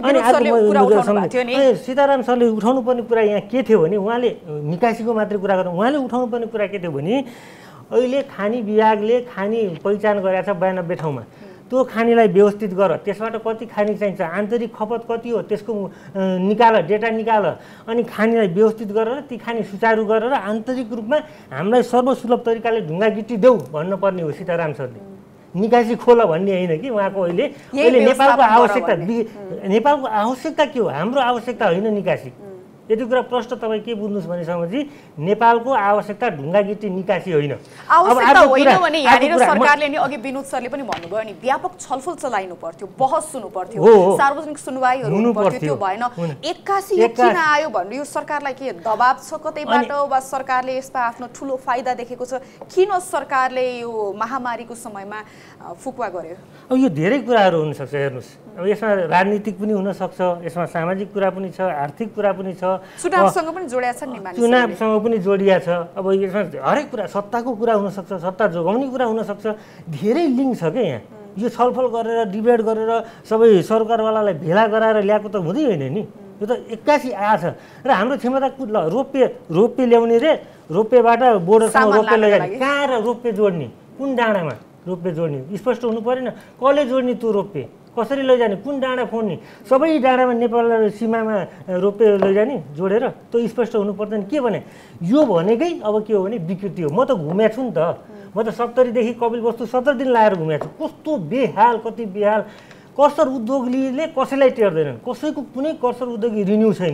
सीताराम सरले उठाउनु पर्ने कुरा यहाँ के थियो भने उहाँले निकासीको मात्रै कुरा गर्नु, उहाँले उठाउनु पर्ने कुरा के थियो भने अहिले खानी विभागले खानी पहिचान गरेका छ बयानब्बे ठाउँमा। त्यो खानीलाई व्यवस्थित गर, त्यसबाट कति खानी चाहिन्छ, आन्तरिक खपत कति हो त्यसको निकाल, डेटा निकाल, अनि खानीलाई व्यवस्थित गरेर ती खानी सुचारू गरेर आन्तरिक रूपमा हामीलाई सर्वसुलभ तरिकाले ढुङ्गा गिटी देऊ भन्नुपर्ने हो सीताराम सरले। निकासी खोल भन्ने होइन कि उहाँको अहिले अहिले नेपालको आवश्यकता नेपालको आवश्यकता के हो? हाम्रो आवश्यकता होइन निकासी। यति कुरा प्रश्न तपाईँ के बुझ्नुहोस् भनेपछि नेपालको आवश्यकता ढुङ्गा गिटी निकासी होइन। आवश्यकता होइन भने यहाँनिर सरकारले नि अघि विनोद सरले पनि भन्नुभयो नि व्यापक छलफल चलाइनु पर्थ्यो, बहस हुनु पर्थ्यो, सार्वजनिक सुनवाईहरू हुनु पर्थ्यो। त्यो भएन, एक्कासी यो किन आयो भन्ने यो सरकारलाई के दबाब छ कतैबाट वा सरकारले यसमा आफ्नो ठुलो फाइदा देखेको छ? किन सरकारले यो महामारीको समयमा फुकुवा गर्यो? अब यो धेरै कुराहरू हुनसक्छ। हेर्नुहोस्, अब यसमा राजनीतिक पनि हुनसक्छ, यसमा सामाजिक कुरा पनि छ, आर्थिक कुरा पनि छ, चुनावसँग पनि जोडिया छ नि, चुनावसँग पनि जोडिया छ। अब यसमा हरेक कुरा, सत्ताको कुरा हुनसक्छ, सत्ता जोगाउने कुरा हुनसक्छ, धेरै लिङ्क छ क्या यहाँ। यो छलफल गरेर डिबेट गरेर सबै सरकारवालालाई भेला गराएर ल्याएको त हुँदै होइन नि। यो त एक्कासी आएछ र हाम्रो क्षमता ल रोपे रोपे ल्याउने रे, रोपेबाट बोर्डरसँग रोपे लैजाने, कहाँ र रोपे जोड्ने, कुन डाँडामा रोपे जोड्ने स्पष्ट हुनु परेन। कसले जोड्ने त्यो रोपे, कसरी लैजाने, कुन डाँडा फोड्ने, सबै डाँडामा नेपाल सीमामा रोपे लैजाने जोडेर, त्यो स्पष्ट हुनु पर्दैन। के भने यो भनेकै अब के हो भने विकृति हो। म त घुमेको छु नि त, म त सत्तरीदेखि कपिल वस्तु सत्तर दिन लाएर घुमेको छु। कस्तो बेहाल, कति बेहाल। कसर उद्योगले कसैलाई टेर्दैनन्, कसैको कुनै कसर उद्योगी रिन्यू छैन।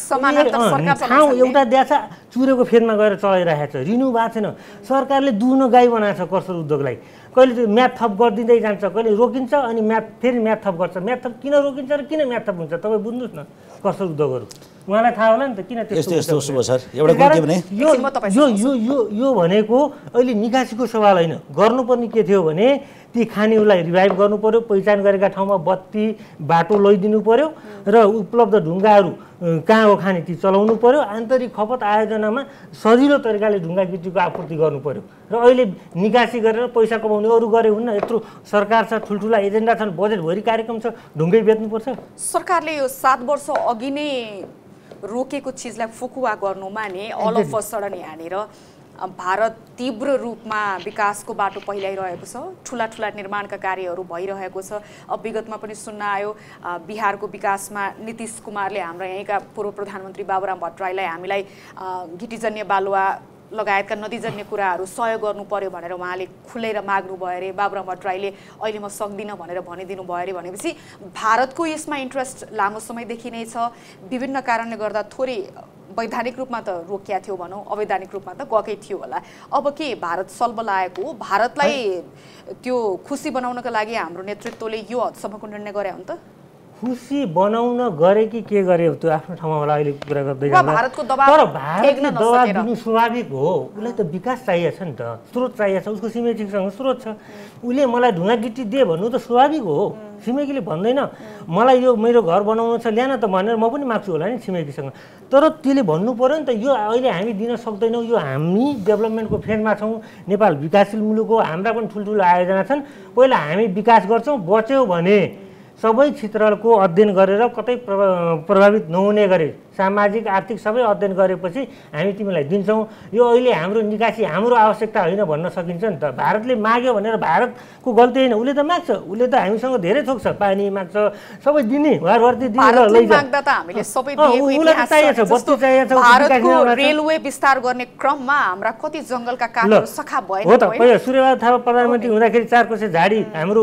ठाउँ एउटा द्यासा चुरेको फेदमा गएर चलाइरहेको छ, रिन्यू भएको छैन। सरकारले दुहुनो गाई बनाएको छ कसर उद्योगलाई। कहिले म्याथ थप गरिदिँदै जान्छ, कहिले रोकिन्छ अनि म्याथ फेरि म्याथ थप गर्छ। म्याथ थप किन रोकिन्छ र किन म्याथ थप हुन्छ तपाईँ बुझ्नुहोस् न। कसर उद्योगहरू उहाँलाई थाहा होला नि त किन त्यस्तो यस्तो शुभ सर। एउटा कुरा के भने यो यो यो यो भनेको अहिले निकासीको सवाल होइन। गर्नुपर्ने के थियो भने ती खानीहरूलाई रिभाइभ गर्नु पर्यो, पहिचान गरेका ठाउँमा बत्ती बाटो लैदिनु पर्यो र उपलब्ध ढुङ्गाहरू कहाँ हो खाने ती चलाउनु पर्यो। आन्तरिक खपत आयोजनामा सजिलो तरिकाले ढुङ्गा गिटीको आपूर्ति गर्नु पर्यो। र अहिले निकासी गरेर पैसा कमाउने अरू गरे हुन्न। यत्रो सरकार छ, ठुल्ठुला एजेन्डा छन्, बजेटभरि कार्यक्रम छ, ढुङ्गै बेच्नुपर्छ। सरकारले यो सात वर्ष अघि नै रोकेको चिजलाई फुकुवा गर्नुमा नि अल अफ अ सडन यहाँनिर भारत तीव्र रूपमा विकासको बाटो पहिल्याइरहेको छ। ठुला ठुला निर्माणका कार्यहरू भइरहेको छ। अब विगतमा पनि सुन्न आयो बिहारको विकासमा नीतिश कुमारले हाम्रा यहीँका पूर्व प्रधानमन्त्री बाबुराम भट्टराईलाई हामीलाई गिटीजन्य बालुवा लगायतका नदीजन्य कुराहरू सहयोग गर्नु पर्यो भनेर उहाँले खुलेर माग्नु भयो अरे। बाबुराम भट्टराईले अहिले म सक्दिनँ भनेर भनिदिनु भयो अरे। भनेपछि भारतको यसमा इन्ट्रेस्ट लामो समयदेखि नै छ। विभिन्न कारणले गर्दा थोरै वैधानिक रूपमा त रोकिया थियो भनौँ, अवैधानिक रूपमा त गएकै थियो होला। अब के भारत सल्ब लागेको हो? भारतलाई त्यो खुसी बनाउनका लागि हाम्रो नेतृत्वले यो हदसम्मको निर्णय गरे हो नि त? खुसी बनाउन गरे कि के गरे हो त्यो आफ्नो ठाउँमा होला अहिले कुरा गर्दै जाँदा। भारतको दबाब तर भारतले दबाब दिनु स्वाभाविक हो। उसलाई त विकास चाहिएको छ नि त, स्रोत चाहिएको छ, उसको छिमेकीसँग स्रोत छ। उसले मलाई ढुङ्गा गिटी दे भन्नु त स्वाभाविक हो। छिमेकीले भन्दैन मलाई यो मेरो घर बनाउनु छ ल्यान त भनेर म पनि माग्छु होला नि छिमेकीसँग। तर त्यसले भन्नु पर्यो नि त यो अहिले हामी दिन सक्दैनौँ, यो हामी डेभलपमेन्टको फेजमा छौँ, नेपाल विकासशील मुलुक हो, हाम्रा पनि ठुल्ठुलो आयोजना छन्। पहिला हामी विकास गर्छौँ, बच्यौँ भने सबै क्षेत्रको अध्ययन गरेर कतै प्रभावित नहुने गरी सामाजिक आर्थिक सबै अध्ययन गरेपछि हामी तिमीलाई दिन्छौँ। यो अहिले हाम्रो निकासी हाम्रो आवश्यकता होइन भन्न सकिन्छ नि त। भारतले माग्यो भनेर भारतको गल्ती होइन, उसले त माग्छ, उसले त हामीसँग धेरै थोक छ, पानी माग्छ, सबै दिने घरभर्ती दिने लैजा। माग्दा त हामीले सबै दिएको इतिहास छ। जस्तो भारतको रेलवे विस्तार गर्ने क्रममा हाम्रा कति जङ्गलका काठहरू सखा भएन। हो त, पहिला सूर्यबहादुर थापा प्रधानमन्त्री हुँदाखेरि चार कोसे झाडी हाम्रो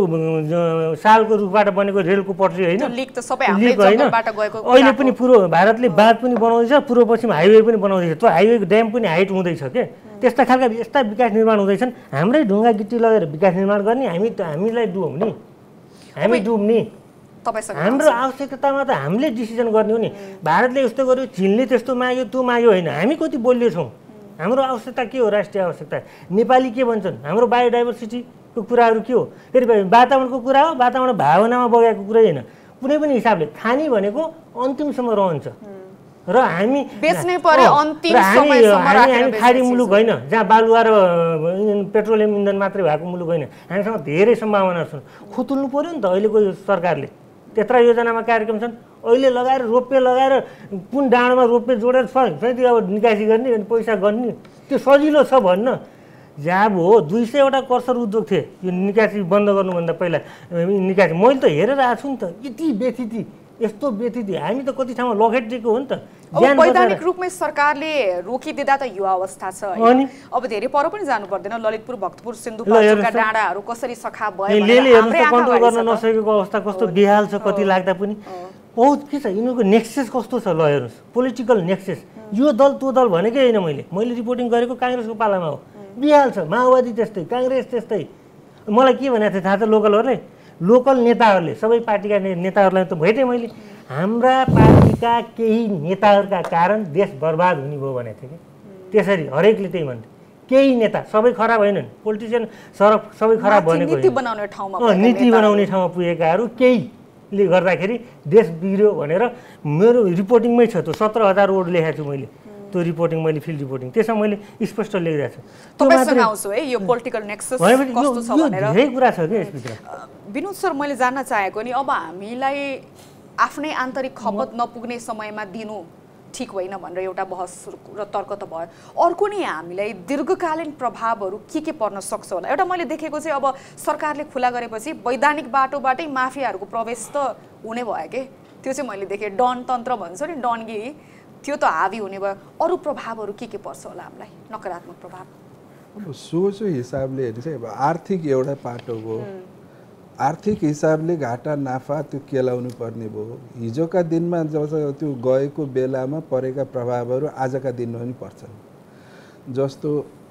सालको रुखबाट बनेको रेलको पटरी होइन, लिक त सबै हाम्रै जङ्गलबाट गएको। अहिले पनि पूर्व भारतले बाँध पनि बनाउँदैछ, पूर्व पश्चिम हाइवे पनि बनाउँदैछ, त्यो हाइवे ड्याम पनि हाइट हुँदैछ के। त्यस्ता खालका यस्ता विकास निर्माण हुँदैछन्। हाम्रै ढुङ्गा गिट्टी लगेर विकास निर्माण गर्ने, हामी त हामीलाई डुब्ने हामी डुब्ने हाम्रो आवश्यकतामा त हामीले डिसिजन गर्ने हो नि। भारतले यस्तो गर्यो, चीनले त्यस्तो माग्यो, त्यो माग्यो होइन, हामी कति बोल्यो छौँ। हाम्रो आवश्यकता के हो? राष्ट्रिय आवश्यकता। नेपाली के भन्छन्? हाम्रो बायोडाइभर्सिटीको कुराहरू के हो? फेरि वातावरणको कुरा हो, वातावरण भावनामा बगेको कुरै होइन। कुनै पनि हिसाबले खानी भनेको अन्तिमसम्म रहन्छ र हामी बेच्नै पर्यो अन्तिम समयसम्म हामी हामी खाडी मुलुक होइन जहाँ बालुवा र पेट्रोलियम इन्धन मात्रै भएको मुलुक होइन। हामीसँग धेरै सम्भावना छन्। खुतुल्नु पर्यो नि त। अहिलेको सरकारले त्यत्रा योजनामा कार्यक्रम छन्, अहिले लगाएर रोपे लगाएर कुन डाँडोमा रोपे जोडेर त्यो अब निकासी गर्ने अनि पैसा गर्ने, त्यो सजिलो छ भन्न। जाब हो दुई सयवटा कर्सर उद्योग थिए यो निकासी बन्द गर्नुभन्दा पहिला। निकासी मैले त हेरेर आएको छु नि त, यति व्यथिति यस्तो व्यथिति। हामी त कति ठाउँमा लखेटिएको हो नि त। वैधानिक रूपमै सरकारले रोकिदिँदा त यो अवस्था छ। अब धेरै पर पनि जानु पर्दैन। ललितपुर, भक्तपुर, सिन्धुपाल्चोकका डाँडाहरू कसरी सखा भयो, कन्ट्रोल गर्न नसकेको अवस्था कस्तो बेहाल छ कति लाग्दा पनि। बहुत के छ यिनीहरूको नेक्सेस कस्तो छ, ल हेर्नुहोस्, पोलिटिकल नेक्सेस। यो दल त्यो दल भनेकै होइन। मैले मैले रिपोर्टिङ गरेको काङ्ग्रेसको पालामा हो, बिहाल छ। माओवादी त्यस्तै, काङ्ग्रेस त्यस्तै। मलाई के भनेको थियो थाहा छ? लोकलहरूले लोकल नेताहरूले सबै पार्टीका नेताहरूलाई त भेटेँ मैले। हाम्रा पार्टीका केही नेताहरूका कारण देश बर्बाद हुने भयो भनेको थियो कि। त्यसरी हरेकले त्यही भन्थे। केही नेता, सबै खराब होइनन्, पोलिटिसियन सरफ सबै खराब भनेको नीति बनाउने ठाउँमा नीति बनाउने ठाउँमा पुगेकाहरू केहीले गर्दाखेरि देश बिग्रियो भनेर मेरो रिपोर्टिङमै छ। त्यो सत्र हजार वर्ड लेखेको छु मैले। त्यो रिपोर्टिङ मैले फिल्ड रिपोर्टिङ त्यसमा मैले स्पष्ट लेखिरहेको छु। तपाईँसँग आउँछु है यो पोलिटिकल नेक्सस कस्तो छ भनेर। धेरै कुरा छ कि यसभित्र। विनोद सर, मैले जान्न चाहेको नि अब हामीलाई आफ्नै आन्तरिक खपत नपुग्ने समयमा दिनु ठिक होइन भनेर एउटा बहस र तर्क त भयो। अर्को नि हामीलाई दीर्घकालीन प्रभावहरू के के पर्न सक्छ होला। एउटा मैले देखेको चाहिँ अब सरकारले खुला गरेपछि वैधानिक बाटोबाटै माफियाहरूको प्रवेश त हुने भयो कि। त्यो चाहिँ मैले देखेँ। डन तन्त्र भन्छ नि, डनगिरी, त्यो त हावी हुने भयो। अरू प्रभावहरू के के पर्छ होला हामीलाई, नकारात्मक प्रभाव? अब सोचो हिसाबले हेर्नु चाहिँ अब आर्थिक एउटा पाटो हो। आर्थिक हिसाबले घाटा नाफा त्यो केलाउनु पर्ने भयो। हिजोका दिनमा जब त्यो गएको बेलामा परेका प्रभावहरू आजका दिनमा पनि पर्छन्। जस्तो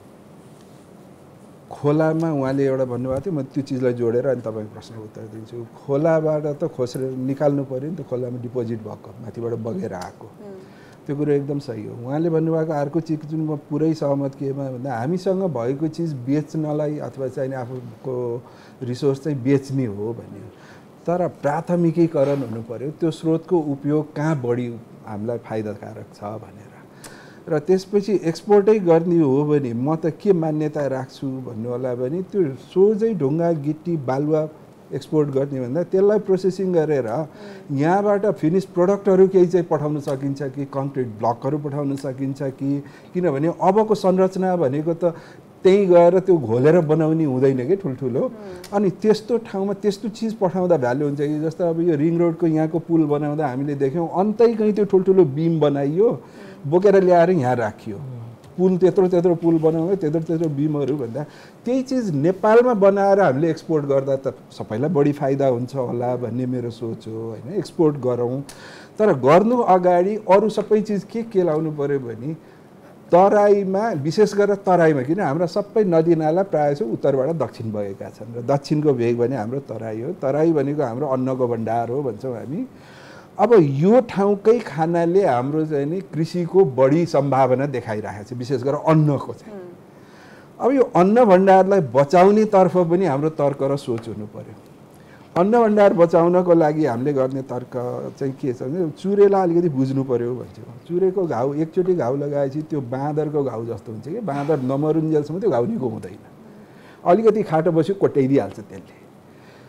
खोलामा उहाँले एउटा भन्नुभएको थियो, म त्यो चिजलाई जोडेर अनि तपाईँको प्रश्नको उत्तर दिन्छु। खोलाबाट त खोसेर निकाल्नु पऱ्यो नि त, खोलामा डिपोजिट भएको माथिबाट बगेर आएको, त्यो कुरो एकदम सही हो। उहाँले भन्नुभएको अर्को चिज जुन म पुरै सहमत केमा भन्दा हामीसँग भएको चिज बेच्नलाई अथवा चाहिँ आफूको रिसोर्स चाहिँ बेच्ने हो भन्ने, तर प्राथमिकीकरण हुनु पर्यो। त्यो स्रोतको उपयोग कहाँ बढी हामीलाई फाइदाकारक छ भनेर, र त्यसपछि एक्सपोर्टै गर्ने हो भने म त के मान्यता राख्छु भन्नु होला भने त्यो सोझै ढुङ्गा गिट्टी बालुवा एक्सपोर्ट गर्ने भन्दा त्यसलाई प्रोसेसिङ गरेर यहाँबाट फिनिस प्रडक्टहरू केही चाहिँ पठाउन सकिन्छ कि, कङ्क्रिट ब्लकहरू पठाउन सकिन्छ कि। किनभने अबको संरचना भनेको त त्यहीँ गएर त्यो घोलेर बनाउने हुँदैन कि ठुल्ठुलो। अनि त्यस्तो ठाउँमा त्यस्तो चिज पठाउँदा भ्यालु हुन्छ कि। जस्तो अब यो रिङ रोडको यहाँको पुल बनाउँदा हामीले देख्यौँ अन्तै कहीँ त्यो ठुल्ठुलो बिम बनाइयो, बोकेर ल्याएर यहाँ राखियो। पुल त्यत्रो त्यत्रो पुल बनाउँयो, त्यत्रो त्यत्रो बिमहरू भन्दा त्यही चिज नेपालमा बनाएर हामीले एक्सपोर्ट गर्दा त सबैलाई बढी फाइदा हुन्छ होला भन्ने मेरो सोच हो होइन। एक्सपोर्ट गरौँ, तर गर्नु अगाडि अरू सबै चिज के के लाउनु पऱ्यो भने तराईमा, विशेष गरेर तराईमा, किन हाम्रा सबै नदीनाला प्रायः चाहिँ उत्तरबाट दक्षिण बगेका छन् र दक्षिणको भेग भने हाम्रो तराई हो। तराई भनेको हाम्रो अन्नको भण्डार हो भन्छौँ हामी। अब यो ठाउँकै खानाले हाम्रो चाहिँ नि कृषिको बढी सम्भावना देखाइरहेको छ, विशेष गरेर अन्नको चाहिँ। अब यो अन्न भण्डारलाई बचाउने तर्फ पनि हाम्रो तर्क र सोच हुनु पर्यो। अन्न भण्डार बचाउनको लागि हामीले गर्ने तर्क चाहिँ के छ भने चुरेलाई अलिकति बुझ्नु पर्यो भन्छौँ। चुरेको घाउ एकचोटि घाउ लगाएपछि त्यो बाँदरको घाउ जस्तो हुन्छ कि, बाँदर नमरुन्जेलसम्म त्यो घाउ निको हुँदैन। अलिकति खाटो बस्यो कोट्याइदिइहाल्छ त्यसले।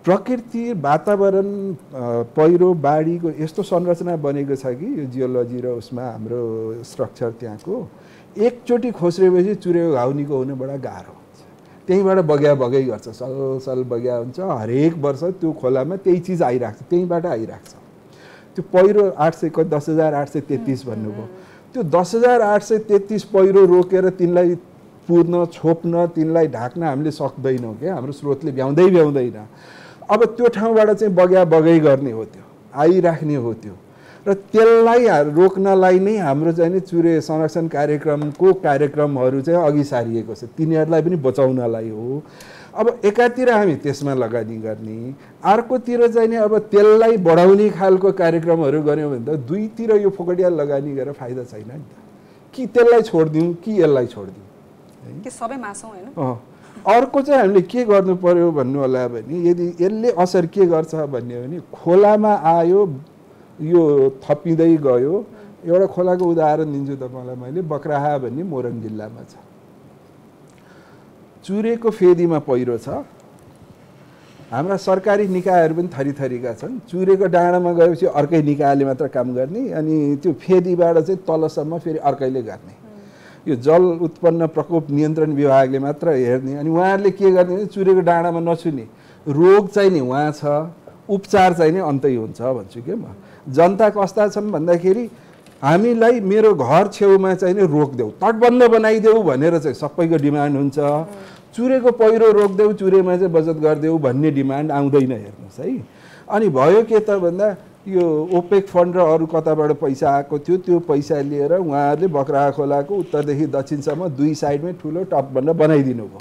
प्रकृति वातावरण पहिरो बाढीको यस्तो संरचना बनेको छ कि यो जियोलोजी र उसमा हाम्रो स्ट्रक्चर त्यहाँको एकचोटि खोस्रेपछि चुरेको घाउनीको हुनु बडा गाह्रो हुन्छ। त्यहीँबाट बग्या बगै गर्छ, सल सल बग्या हुन्छ। हरेक वर्ष त्यो खोलामा त्यही चिज आइराख्छ, त्यहीँबाट आइराख्छ। त्यो पहिरो आठ सय दस हजार आठ सय तेत्तिस भन्नुभयो, त्यो दस हजार आठ सय तेत्तिस पहिरो रोकेर तिनलाई पुर्न छोप्न तिनलाई ढाक्न हामीले सक्दैनौँ क्या, हाम्रो स्रोतले भ्याउँदै भ्याउँदैन। अब त्यो ठाउँबाट चाहिँ बग्या बगै गर्ने हो, त्यो आइराख्ने हो त्यो, र त्यसलाई रोक्नलाई नै हाम्रो चाहिँ नि चुरे संरक्षण कार्यक्रमको कार्यक्रमहरू चाहिँ अघि सारिएको छ, तिनीहरूलाई पनि बचाउनलाई हो। अब एकातिर हामी त्यसमा लगानी गर्ने, अर्कोतिर चाहिँ नि अब त्यसलाई बढाउने खालको कार्यक्रमहरू गऱ्यौँ भने त दुईतिर यो फोकटिया लगानी गरेर फाइदा छैन नि त। कि त्यसलाई छोडिदिउँ कि यसलाई छोडिदिउँ, कि सबै मासौँ हैन। अर्को चाहिँ हामीले के गर्नु पर्यो भन्नु होला भने यदि यसले असर के गर्छ भन्ने हो भने खोलामा आयो यो थपिँदै गयो। एउटा खोलाको उदाहरण दिन्छु तपाईँलाई मैले, बक्राहा भन्ने मोरङ जिल्लामा छ। चुरेको फेदीमा पहिरो छ, हाम्रा सरकारी निकायहरू पनि थरी थरीका छन्। चुरेको डाँडामा गएपछि अर्कै निकायले मात्र काम गर्ने, अनि त्यो फेदीबाट चाहिँ तलसम्म फेरि अर्कैले गर्ने। यो जल उत्पन्न प्रकोप नियन्त्रण विभागले मात्र हेर्ने। अनि उहाँहरूले के गर्ने भने चुरेको डाँडामा नछुने, रोग चाहिँ नि उहाँ छ, उपचार चाहिँ नि अन्तै हुन्छ भन्छु के म। जनता कस्ता छन् भन्दाखेरि हामीलाई मेरो घर छेउमा चाहिँ नि रोकिदेऊ, तटबन्ध बनाइदेऊ भनेर चाहिँ सबैको डिमान्ड हुन्छ। चुरेको पहिरो रोकिदेऊ, चुरेमा चाहिँ बचत गरिदेऊ भन्ने डिमान्ड आउँदैन, हेर्नुहोस् है। अनि भयो के त भन्दा यो ओपेक फन्ड र अरू कताबाट पैसा आएको थियो, त्यो पैसा लिएर उहाँहरूले बक्राहा खोलाको उत्तरदेखि दक्षिणसम्म दुई साइडमै ठुलो तटबन्ध बनाइदिनु भयो।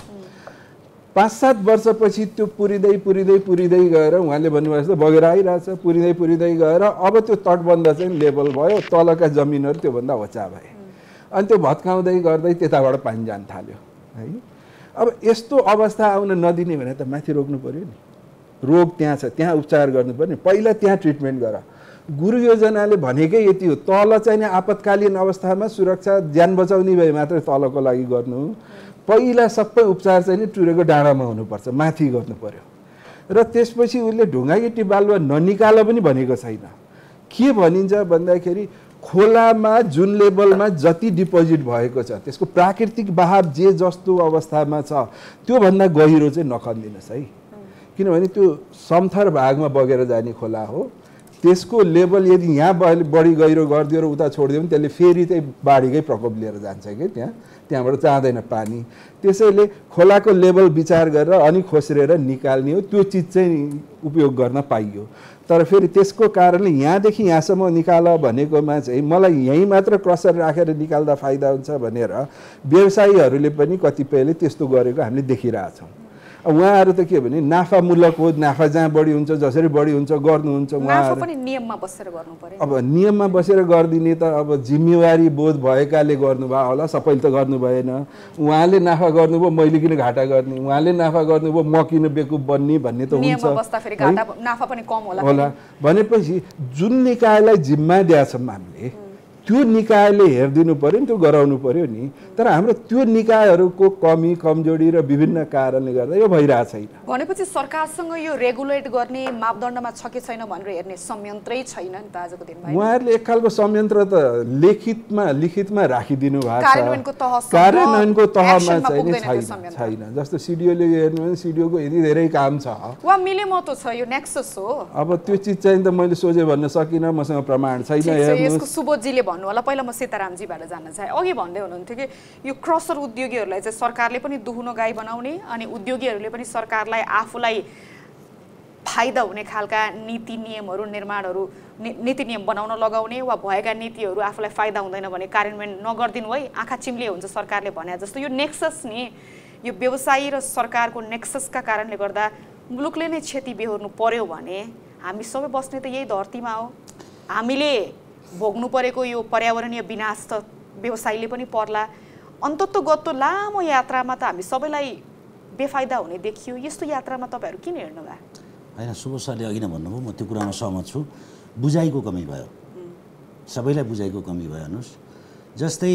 पाँच सात वर्षपछि त्यो पुरिँदै पुरिँदै पुरिँदै गएर उहाँले भन्नुभएको जस्तो बगेर आइरहेछ, पुरिँदै पुरिँदै गएर अब त्यो तटबन्ध चाहिँ लेभल भयो, तलका जमिनहरू त्योभन्दा होचा भए। अनि त्यो भत्काउँदै गर्दै त्यताबाट पानी जान थाल्यो है। अब यस्तो अवस्था आउन नदिने भने त माथि रोक्नु पर्यो नि। रोग त्यहाँ छ, त्यहाँ उपचार गर्नु पर्ने, पहिला त्यहाँ ट्रिटमेन्ट गर। गुरु योजनाले भनेकै यति हो, तल चाहिँ नि आपतकालीन अवस्थामा सुरक्षा ज्यान बचाउने भए मात्रै तलको लागि गर्नु। पहिला सबै उपचार चाहिँ नि टुरेको डाँडामा हुनुपर्छ, माथि गर्नु पर्यो। र त्यसपछि उसले ढुङ्गागिट्टी बालुवा ननिकाल पनि भनेको छैन। के भनिन्छ भन्दाखेरि खोलामा जुन लेभलमा जति डिपोजिट भएको छ त्यसको प्राकृतिक बहाव जे जस्तो अवस्थामा छ त्योभन्दा गहिरो चाहिँ नखनिदिनुहोस् है। किनभने त्यो समथर भागमा बगेर जाने खोला हो, त्यसको लेभल यदि यहाँ बढी गहिरो गरिदियो र उता छोडिदियो भने त्यसले फेरि चाहिँ बाढीकै प्रकोप लिएर जान्छ कि त्यहाँ त्यहाँबाट जाँदैन पानी। त्यसैले खोलाको लेभल विचार गरेर अनि खोस्रेर निकाल्ने हो, त्यो चिज चाहिँ उपयोग गर्न पाइयो। तर फेरि त्यसको कारणले यहाँदेखि यहाँसम्म निकाल भनेकोमा चाहिँ मलाई यहीँ मात्र क्रसर राखेर निकाल्दा फाइदा हुन्छ भनेर व्यवसायीहरूले पनि कतिपयले त्यस्तो गरेको हामीले देखिरहेछौँ। उहाँहरू त के भने नाफामूलक हो, नाफा जहाँ बढी हुन्छ जसरी बढी हुन्छ गर्नुहुन्छ। उहाँहरू पनि नियममा बसेर गर्नु पर्यो। अब नियममा बसेर गरिदिने त अब जिम्मेवारी बोध भएकाले गर्नुभयो होला, सबैले त गर्नु भएन। उहाँले नाफा गर्नुभयो, मैले किन घाटा गर्ने, उहाँले नाफा गर्नुभयो, म किन बेकुफ बन्ने भन्ने त हुन्छ। नियममा बस्दाखेरि घाटा नाफा पनि कम होला होला भनेपछि जुन निकायलाई जिम्मा दिएछौँ हामीले त्यो निकायले हेरिदिनु पर्यो नि, त्यो गराउनु पर्यो नि। तर हाम्रो त्यो निकायहरूको कमी कमजोरी र विभिन्न कारणले गर्दा यो भइरहेको छैन। भनेपछि सरकारसँग यो रेगुलेट गर्ने मापदण्डमा छ कि छैन भनेर हेर्ने संयन्त्रै छैन नि त आजको दिनमा। उहाँहरूले एक खालको संयन्त्र त लिखितमा लिखितमा राखिदिनु भएको छ, कार्यान्वयनको तहसम्म कार्यान्वयनको तहमा चाहिँ छैन छैन। जस्तो सिडिओले हेर्नु भने सिडिओको यति धेरै काम छ, वा मिले मतो छ, यो नेक्सस हो। अब त्यो चिज चाहिँ त मैले सोझे भन्न सकिनँ, मसँग प्रमाण छैन। यसको सुबोधजीले भन्नु होला, पहिला म सीतारामजीबाट जान्न चाहे। अघि भन्दै हुनुहुन्थ्यो कि यो क्रसर उद्योगीहरूलाई चाहिँ सरकारले पनि दुहुनो गाई बनाउने अनि उद्योगीहरूले पनि सरकारलाई आफूलाई फाइदा हुने खालका नीति नियमहरू निर्माणहरू नीति नियम बनाउन लगाउने वा भएका नीतिहरू आफूलाई फाइदा हुँदैन भने कार्यान्वयन नगरिदिनु है, आँखा चिम्लिए हुन्छ सरकारले भने जस्तो। यो नेक्सस नि, यो व्यवसायी र सरकारको नेक्ससका कारणले गर्दा मुलुकले नै क्षति बेहोर्नु पर्यो भने हामी सबै बस्ने त यही धरतीमा हो। हामीले भोग्नु परेको यो पर्यावरणीय विनाश त व्यवसायीले पनि पर्ला। अन्ततोगत्तो लामो यात्रामा त हामी सबैलाई बेफाइदा हुने देखियो। यस्तो यात्रामा तपाईँहरू किन हिँड्नु भयो? होइन, सुबोध सरले अघि नै भन्नुभयो, म त्यो कुरामा सहमत छु। बुझाइको कमी भयो, सबैलाई बुझाइको कमी भयो। हेर्नुहोस्, जस्तै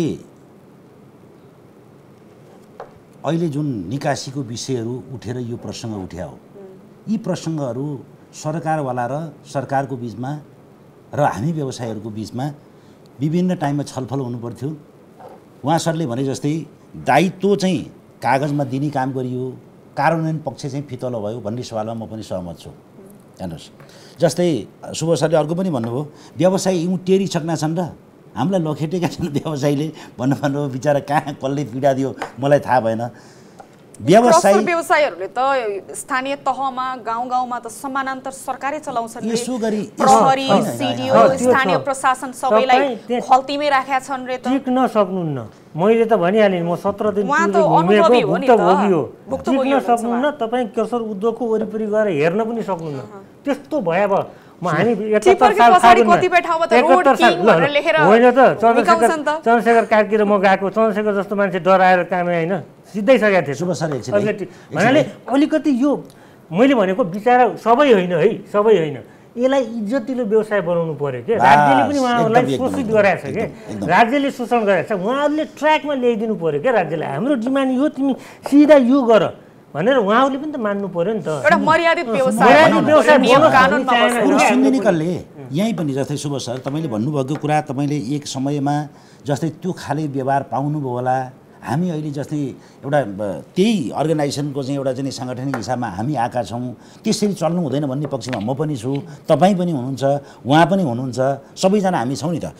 अहिले जुन निकासीको विषयहरू उठेर यो प्रसङ्ग उठ्या हो, यी प्रसङ्गहरू सरकारवाला र सरकारको बिचमा र हामी व्यवसायीहरूको बिचमा विभिन्न टाइममा छलफल हुनुपर्थ्यो। उहाँ सरले भने जस्तै दायित्व चाहिँ कागजमा दिने काम गरियो, कार्यान्वयन पक्ष चाहिँ फितलो भयो भन्ने सवालमा म पनि सहमत छु। हेर्नुहोस्, जस्तै सुबोध सरले अर्को पनि भन्नुभयो, व्यवसायी यौँ टेरिसक्ना छन् र हामीलाई लखेटेका छन् व्यवसायीले भन्नु भन्नुभयो। बिचरा कहाँ कसले पीडा दियो मलाई थाहा भएन। व्यवसायी व्यवसायीहरूले त स्थानीय तहमा गाउँ गाउँमा त समानान्तर सरकारै चलाउँछन्। यसो गरी प्रहरी, सिडिओ, स्थानीय प्रशासन सबैलाई खल्तीमै राखेका छन् रे त। टिक्न सक्नुहुन्न। मैले त भनिहालेँ, म सत्र दिन घुमेको भुक्तभोगी हो। टिक्न सक्नुहुन्न। तपाईँ क्रसर उद्योगको वरिपरि गएर हेर्न पनि सक्नुहुन्न। त्यस्तो भयावह म हामी एकहत्तर साल एकहत्तर साल होइन त चन्द्रशेखर चन्द्रशेखर कार्कीर म गएको, चन्द्रशेखर जस्तो मान्छे डराएर कामै होइन सिधै सकेको थिएँ। भन्नाले अलिकति यो मैले भनेको विचार सबै होइन है, सबै होइन, यसलाई इज्जतिलो व्यवसाय बनाउनु पर्यो क्या। राज्यले पनि उहाँहरूलाई शोषित गराएको छ क्या, राज्यले शोषण गराएको छ। उहाँहरूले ट्र्याकमा ल्याइदिनु पर्यो क्या राज्यलाई। हाम्रो डिमान्ड यो, तिमी सिधा यो गर भनेर उहाँहरूले पनि त मान्नु पर्यो नि त। एउटा मर्यादित व्यवसाय नियम कानुन सार्वजनिकले यहीँ पनि जस्तै सुबोध सर तपाईँले भन्नुभएको कुरा, तपाईँले एक समयमा जस्तै त्यो खाले व्यवहार पाउनुभयो होला। हामी अहिले जस्तै एउटा त्यही अर्गनाइजेसनको चाहिँ एउटा चाहिँ साङ्गठनिक हिसाबमा हामी आएका छौँ। त्यसरी चल्नु हुँदैन भन्ने पक्षमा म पनि छु, तपाईँ पनि हुनुहुन्छ, उहाँ पनि हुनुहुन्छ, सबैजना हामी छौँ नि त।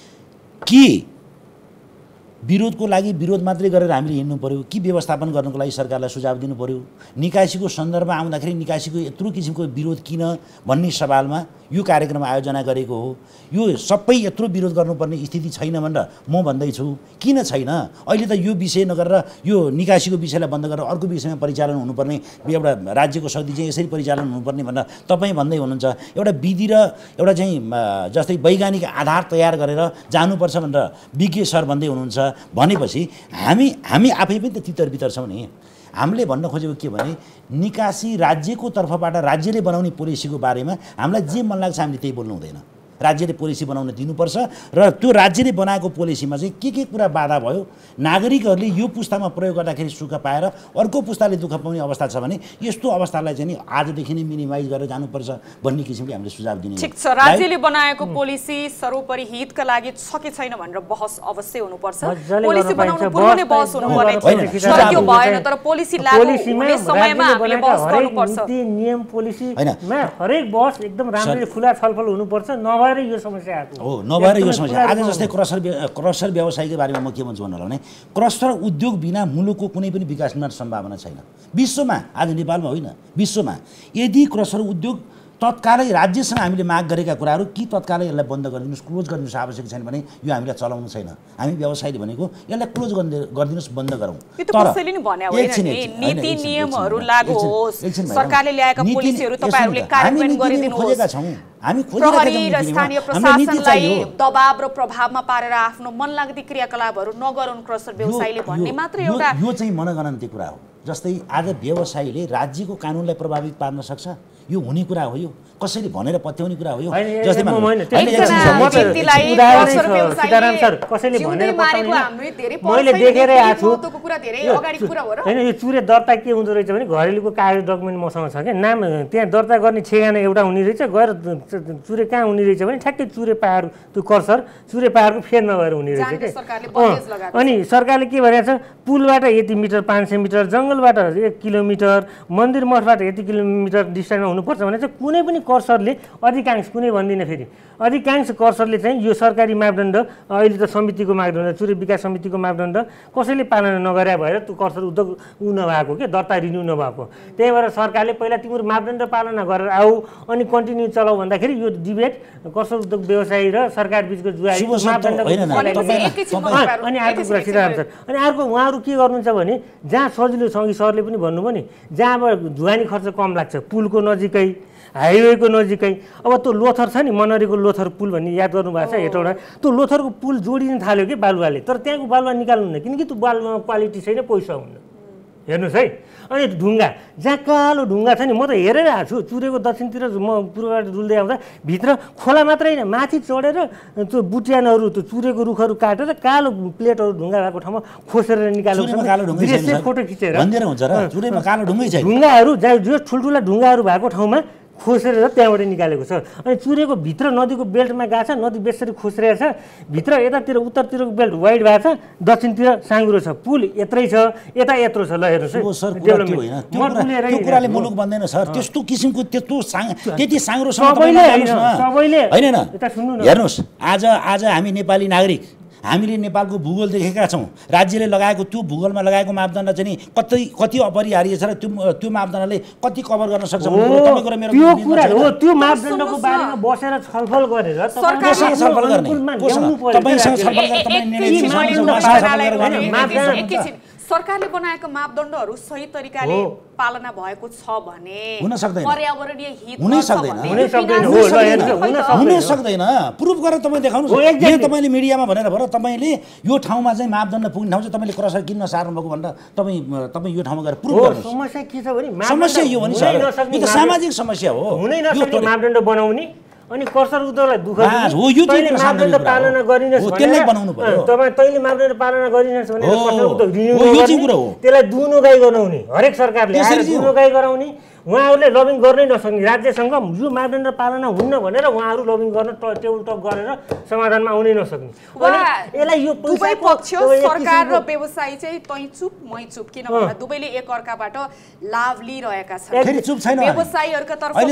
के विरोधको लागि विरोध मात्रै गरेर हामीले हिँड्नु पर्यो कि व्यवस्थापन गर्नको लागि सरकारलाई सुझाव दिनु पर्यो? निकासीको सन्दर्भमा आउँदाखेरि निकासीको यत्रो किसिमको विरोध किन भन्ने सवालमा यो कार्यक्रम आयोजना गरेको हो। यो सबै यत्रो विरोध गर्नुपर्ने स्थिति छैन भनेर म भन्दैछु। किन छैन? अहिले त यो विषय नगरेर यो निकासीको विषयलाई बन्द गरेर अर्को विषयमा परिचालन हुनुपर्ने, एउटा राज्यको शक्ति चाहिँ यसरी परिचालन हुनुपर्ने भनेर तपाईँ भन्दै हुनुहुन्छ। एउटा विधि र एउटा चाहिँ जस्तै वैज्ञानिक आधार तयार गरेर जानुपर्छ भनेर विज्ञ सर भन्दै हुनुहुन्छ भनेपछि हामी हामी आफै पनि त तितर बितर छौँ नि। हामीले भन्न खोजेको के भने निकासी राज्यको तर्फबाट राज्यले बनाउने पोलिसीको बारेमा हामीलाई जे मन लाग्छ हामीले त्यही बोल्नु हुँदैन। राज्यले पोलिसी बनाउन दिनुपर्छ र त्यो राज्यले बनाएको पोलिसीमा चाहिँ के के कुरा बाधा भयो, नागरिकहरूले यो पुस्तामा प्रयोग गर्दाखेरि सुख पाएर अर्को पुस्ताले दुःख पाउने अवस्था छ भने यस्तो अवस्थालाई चाहिँ नि आजदेखि नै मिनिमाइज गरेर जानुपर्छ भन्ने किसिमले हामीले सुझाव दिने। ठिक छ, राज्यले बनाएको पोलिसी सर्वोपरि हितका लागि छ कि छैन भनेर बहस अवश्य हुनुपर्छ। पोलिसी बनाउनु पूर्व नै बहस हुनुपर्ने थियो, त्यो भएन। तर पोलिसी लागू हुने समयमा हामीले बहस गर्नुपर्छ। नियम पोलिसीमा हरेक बहस एकदम राम्ररी खुला छलफल हुनुपर्छ। नभए यो समस्या हो, नभएर यो समस्या। आज जस्तै क्रसर क्रसर व्यवसायको बारेमा म के भन्छु भन्नु भने क्रसर उद्योग बिना मुलुकको कुनै पनि विकास हुन सम्भावना छैन विश्वमा। आज नेपालमा होइन, विश्वमा। यदि क्रसर उद्योग तत्कालै राज्यसँग हामीले माग गरेका कुराहरू कि तत्कालै यसलाई बन्द गरिदिनुहोस्, क्लोज गरिदिनुहोस् आवश्यक छैन भने यो हामीलाई चलाउनु छैन। हामी व्यवसायीले भनेको यसलाई क्लोज गरिदिनुहोस्, बन्द गरौँ। तर नीति नियमहरू लागू होस्, सरकारले ल्याएका पोलिसीहरू तपाईहरुले कार्यान्वयन गरिदिनुहोस्। खोजेका छौँ हामी, प्रहरी र स्थानीय प्रशासनलाई दबाब र प्रभावमा पारेर आफ्नो मनलाग्दी क्रियाकलापहरू नगरून् क्रसर व्यवसायीले भन्ने मात्र एउटा यो चाहिँ मनगणन्ती कुरा हो। जस्तै आज व्यवसायीले राज्यको कानुनलाई प्रभावित पार्न सक्छ, यो हुने कुरा हो। यो कसैले भनेर पत्याउने कुरा हो। यो जस्तै कसैले भनेर मैले देखेर आएको छु होइन। यो चुरे दर्ता के हुँदो रहेछ भने घरेलुको कागज डकुमेन्ट मसँग छ क्या, नाम त्यहाँ दर्ता गर्ने ठेगाना एउटा हुने रहेछ, गएर चुरे कहाँ हुने रहेछ भने ठ्याक्कै चुरे पहाड त्यो कर्सर चुरे पहाडको फेदमा गएर हुने रहेछ क्या। अनि सरकारले के भनेको छ, पुलबाट यति मिटर पाँच सय मिटर, जङ्गलबाट एक किलोमिटर, मन्दिर मठबाट यति किलोमिटर डिस्टेन्समा हुनुपर्छ भने चाहिँ कुनै पनि कर्सरले अधिकांश, कुनै भन्दिनँ फेरि, अधिकांश कर्सरले चाहिँ यो सरकारी मापदण्ड, अहिले त समितिको मापदण्ड, चुरे विकास समितिको मापदण्ड कसैले पालना नगरे भएर त्यो कर्सर उद्योग ऊ नभएको के, दर्ता रिन्यू नभएको। त्यही भएर सरकारले पहिला तिम्रो मापदण्ड पालना गरेर आऊ अनि कन्टिन्यू चलाऊ भन्दाखेरि यो डिबेट कर्सर उद्योग व्यवसायी र सरकार बिचको जुवारी मापदण्ड। अनि अर्को कुरा सीताराम सर, अनि अर्को उहाँहरू के गर्नुहुन्छ भने जहाँ सजिलो छ, सरले पनि भन्नुभयो नि, जहाँ अब ढुवानी खर्च कम लाग्छ, पुलको नजिकै, हाइवेको नजिकै। अब त्यो लोथर छ नि, मनरीको लोथर पुल भन्ने याद गर्नुभएको छ हेटौँडा, त्यो लोथरको पुल जोडिन थाल्यो कि बालुवाले, तर त्यहाँको बालुवा निकाल्नुहुन्न किनकि त्यो बालुवामा क्वालिटी छैन, पैसा हुन्न। हेर्नुहोस् है। अनि ढुङ्गा जहाँ कालो ढुङ्गा छ नि, म त हेरिरहेको छु चुरेको दक्षिणतिर म पूर्वबाट डुल्दै आउँदा भित्र खोला मात्रै होइन, माथि चढेर त्यो बुट्यानहरू त्यो चुरेको रुखहरू काटेर कालो प्लेटहरू ढुङ्गा भएको ठाउँमा खोसेर निकालेको फोटो खिचेर ढुङ्गाहरू जहाँ जो ठुल्ठुला ढुङ्गाहरू भएको ठाउँमा खोसेर त्यहाँबाट निकालेको छ। अनि चुरेको भित्र नदीको बेल्टमा गएको छ, नदी बेसरी खोसिरहेको छ, भित्र यतातिर उत्तरतिरको बेल्ट वाइड भएको छ, दक्षिणतिर साँगुरो छ, पुल यत्रै छ, यता यत्रो छ। ल हेर्नुहोस् त्यो कुराले मुलुक बन्दैन सर, त्यस्तो किसिमको त्यस्तो त्यति साँगुरो सबैले सबैले हेर्नुहोस्। आज आज हामी नेपाली नागरिक, हामीले नेपालको भूगोल देखेका छौँ, राज्यले लगाएको त्यो भूगोलमा लगाएको मापदण्ड चाहिँ नि कति कति अपरिहार्य छ र त्यो त्यो मापदण्डले कति कभर गर्न सक्छ तपाईँको र मेरो त्यो कुरा हो। त्यो मापदण्डको बारेमा बसेर छलफल गरेर सरकारसँग छलफल गर्ने तपाईसँग छलफल गरेर तपाईले निर्णय सरकारले बनाएको मापदण्डहरू सही तरिकाले पालना भएको छ भने हुन सक्दैन, पर्यावरणीय हित हुनै सक्दैन, हुनै सक्दैन। प्रुफ गरेर तपाईँ देखाउनुहोस्। यहाँ तपाईँले मिडियामा भनेर भएर तपाईँले यो ठाउँमा चाहिँ मापदण्ड पुग्ने ठाउँ चाहिँ तपाईँले क्रसर किन नसार्नु भएको भनेर तपाईँ तपाईँ यो ठाउँमा गएर प्रुफ गर्नुहोस्। समस्या के छ भने समस्या यो हो नि सर, यो त सामाजिक समस्या हो। हुनै नसक्ने मापदण्ड बनाउने अनि कर्सर उद्योगलाई दुःख हो, यो चाहिँ मापदण्ड पालना गरिनस् भने त्यसलाई बनाउनु पर्यो। तपाईँ तैँले मापदण्ड पालना गरिनस् भने कर्सर उद्योग रिन्यु गर्ने, त्यसलाई दुनुगाई गराउने, हरेक सरकारले आएर दुनुगाई गराउने। उहाँहरूले लबिङ गर्नै नसक्ने राज्यसँग यो मापदण्ड पालना हुन्न भनेर उहाँहरू लबिङ गर्न टेबल टक गरेर समाधानमा आउनै नसक्ने। यसलाई यो दुवै पक्ष सरकार र व्यवसायी चाहिँ तै चुप मै चुप, किन भन्दा दुवैले एक अर्काबाट लाभ लिइरहेका छन्। व्यवसायीहरूका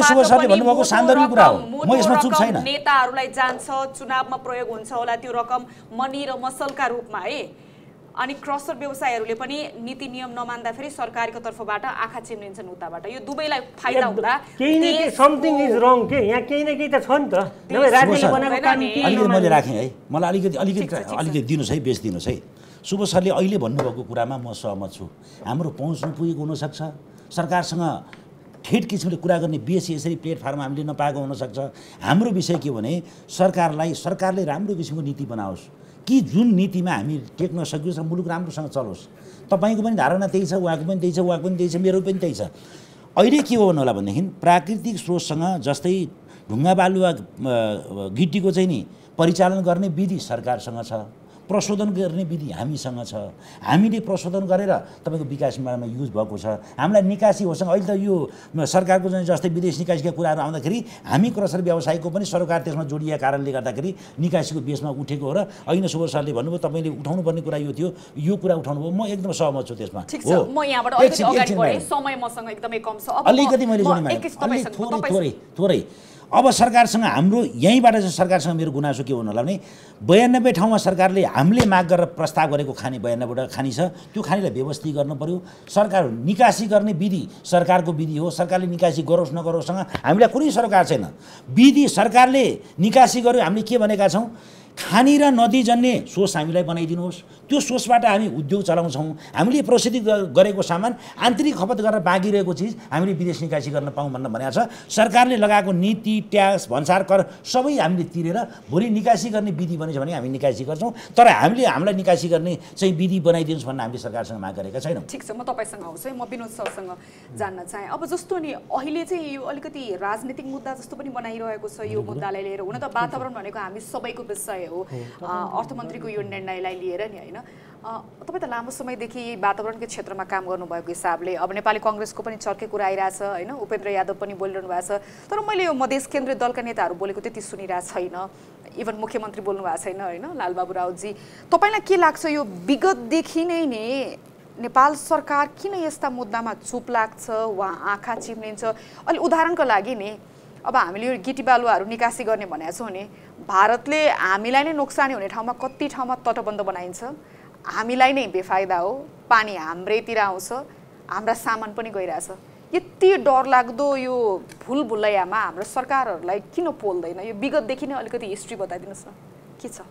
तर्फबाट नेताहरूलाई जान्छ, चुनावमा प्रयोग हुन्छ होला त्यो रकम मनी र मसलका रूपमा है। अनि क्रसर व्यवसायीहरूले पनि नीति नियम नमान्दाखेरि सरकारको तर्फबाट आँखा चिम्लिन्छन् उताबाट। यो दुवैलाई फाइदा हुँदा केही न केही समथिङ इज रङ के यहाँ केही न केही त छ नि त। राज्यले बनाएको कानुन अलिकति मैले राखेँ है, मलाई अलिकति अलिकति अलिकति दिनुहोस् है, बेच दिनुहोस् है। सुबोध सरले अहिले भन्नुभएको कुरामा म सहमत छु। हाम्रो पहुँच नपुगेको हुनसक्छ, सरकारसँग ठेट किसिमले कुरा गर्ने बेसी यसरी प्लेटफर्म हामीले नपाएको हुनसक्छ। हाम्रो विषय के भने सरकारलाई सरकारले राम्रो किसिमको नीति बनाओस् कि जुन नीतिमा हामी टेक्न सकियोस् र मुलुक राम्रोसँग चलोस्। तपाईँको पनि धारणा त्यही छ, उहाँको पनि त्यही छ, उहाँको पनि त्यही छ, मेरो पनि त्यही छ। अहिले के हो भन्नु होला भनेदेखि प्राकृतिक स्रोतसँग जस्तै ढुङ्गा बालुवा गिट्टीको चाहिँ नि परिचालन गर्ने विधि सरकारसँग छ, प्रशोधन गर्ने विधि हामीसँग छ। हामीले प्रशोधन गरेर तपाईँको विकास निर्माणमा युज भएको छ। हामीलाई निकासी होसँग अहिले त यो सरकारको चाहिँ जस्तै विदेश निकासीका कुराहरू आउँदाखेरि हामी क्रसर व्यवसायको पनि सरकार त्यसमा जोडिएका कारणले गर्दाखेरि निकासीको बेसमा उठेको हो। र अहिले सुबोध सरले भन्नुभयो तपाईँले उठाउनु पर्ने कुरा यो थियो, यो कुरा उठाउनु भयो, म एकदम सहमत छु त्यसमा। ठिक छ, म यहाँबाट अलिकति अगाडि बढेँ, समय मसँग एकदमै कम छ। अब अलिकति मैले जोड्न थोरै थोरै थोरै अब सरकारसँग हाम्रो यहीँबाट चाहिँ सरकारसँग मेरो गुनासो के हुनु होला भने बयानब्बे ठाउँमा सरकारले हामीले माग गरेर प्रस्ताव गरेको खानी बयानब्बेवटा खानी छ, त्यो खानीलाई व्यवस्थित गर्नु पर्यो। सरकार निकासी गर्ने विधि सरकारको विधि हो, सरकारले निकासी गरोस् नगरोसँग हामीलाई कुनै सरकार छैन। विधि सरकारले निकासी गर्यो, हामीले के भनेका छौँ, खानी र नदी जन्ने सोर्स हामीलाई बनाइदिनुहोस्, त्यो सोर्सबाट हामी उद्योग चलाउँछौँ। हामीले प्रोसेसिङ गरेको सामान आन्तरिक खपत गरेर बाँकी रहेको चिज हामीले विदेश निकासी गर्न पाऊँ भनेर भनेको छ। सरकारले लगाएको नीति ट्याक्स भन्सार कर सबै हामीले तिरेर भोलि निकासी गर्ने विधि बनिन्छ भने हामी निकासी गर्छौँ, तर हामीले हामीलाई निकासी गर्ने चाहिँ विधि बनाइदिनुहोस् भन्ने हामीले सरकारसँग माग गरेका छैनौँ। ठिक छ, म तपाईँसँग आउँछु है। म विनोद सरसँग जान्न चाहेँ। अब जस्तो नि अहिले चाहिँ यो अलिकति राजनीतिक मुद्दा जस्तो पनि बनाइरहेको छ यो मुद्दालाई लिएर। हुन त वातावरण भनेको हामी सबैको विषय हो, अर्थमन्त्रीको यो निर्णयलाई लिएर नि होइन। तपाईँ त लामो समयदेखि वातावरणकै क्षेत्रमा काम गर्नुभएको हिसाबले अब नेपाली कङ्ग्रेसको पनि चर्के कुरा आइरहेछ होइन, उपेन्द्र यादव पनि बोलिरहनु भएको छ। तर मैले यो मधेस केन्द्रीय दलका नेताहरू बोलेको त्यति सुनिरहेको छैन, इभन मुख्यमन्त्री बोल्नु भएको छैन होइन, लालबाबु राउतजी। तपाईँलाई के लाग्छ यो विगतदेखि नै नै नेपाल सरकार किन यस्ता मुद्दामा चुप लाग्छ वा आँखा चिम्लिन्छ? अलि उदाहरणको लागि नि अब हामीले यो गिटी बालुवाहरू निकासी गर्ने भनेको छौँ नि, भारतले हामीलाई नै नोक्सानी हुने ठाउँमा कति ठाउँमा तटबन्ध बनाइन्छ, हामीलाई नै बेफाइदा हो, पानी हाम्रैतिर आउँछ, हाम्रा सामान पनि गइरहेछ। यति डरलाग्दो यो भुल भुलैयामा हाम्रो सरकारहरूलाई किन पोल्दैन? यो विगतदेखि नै अलिकति हिस्ट्री बताइदिनुहोस् न, के छ?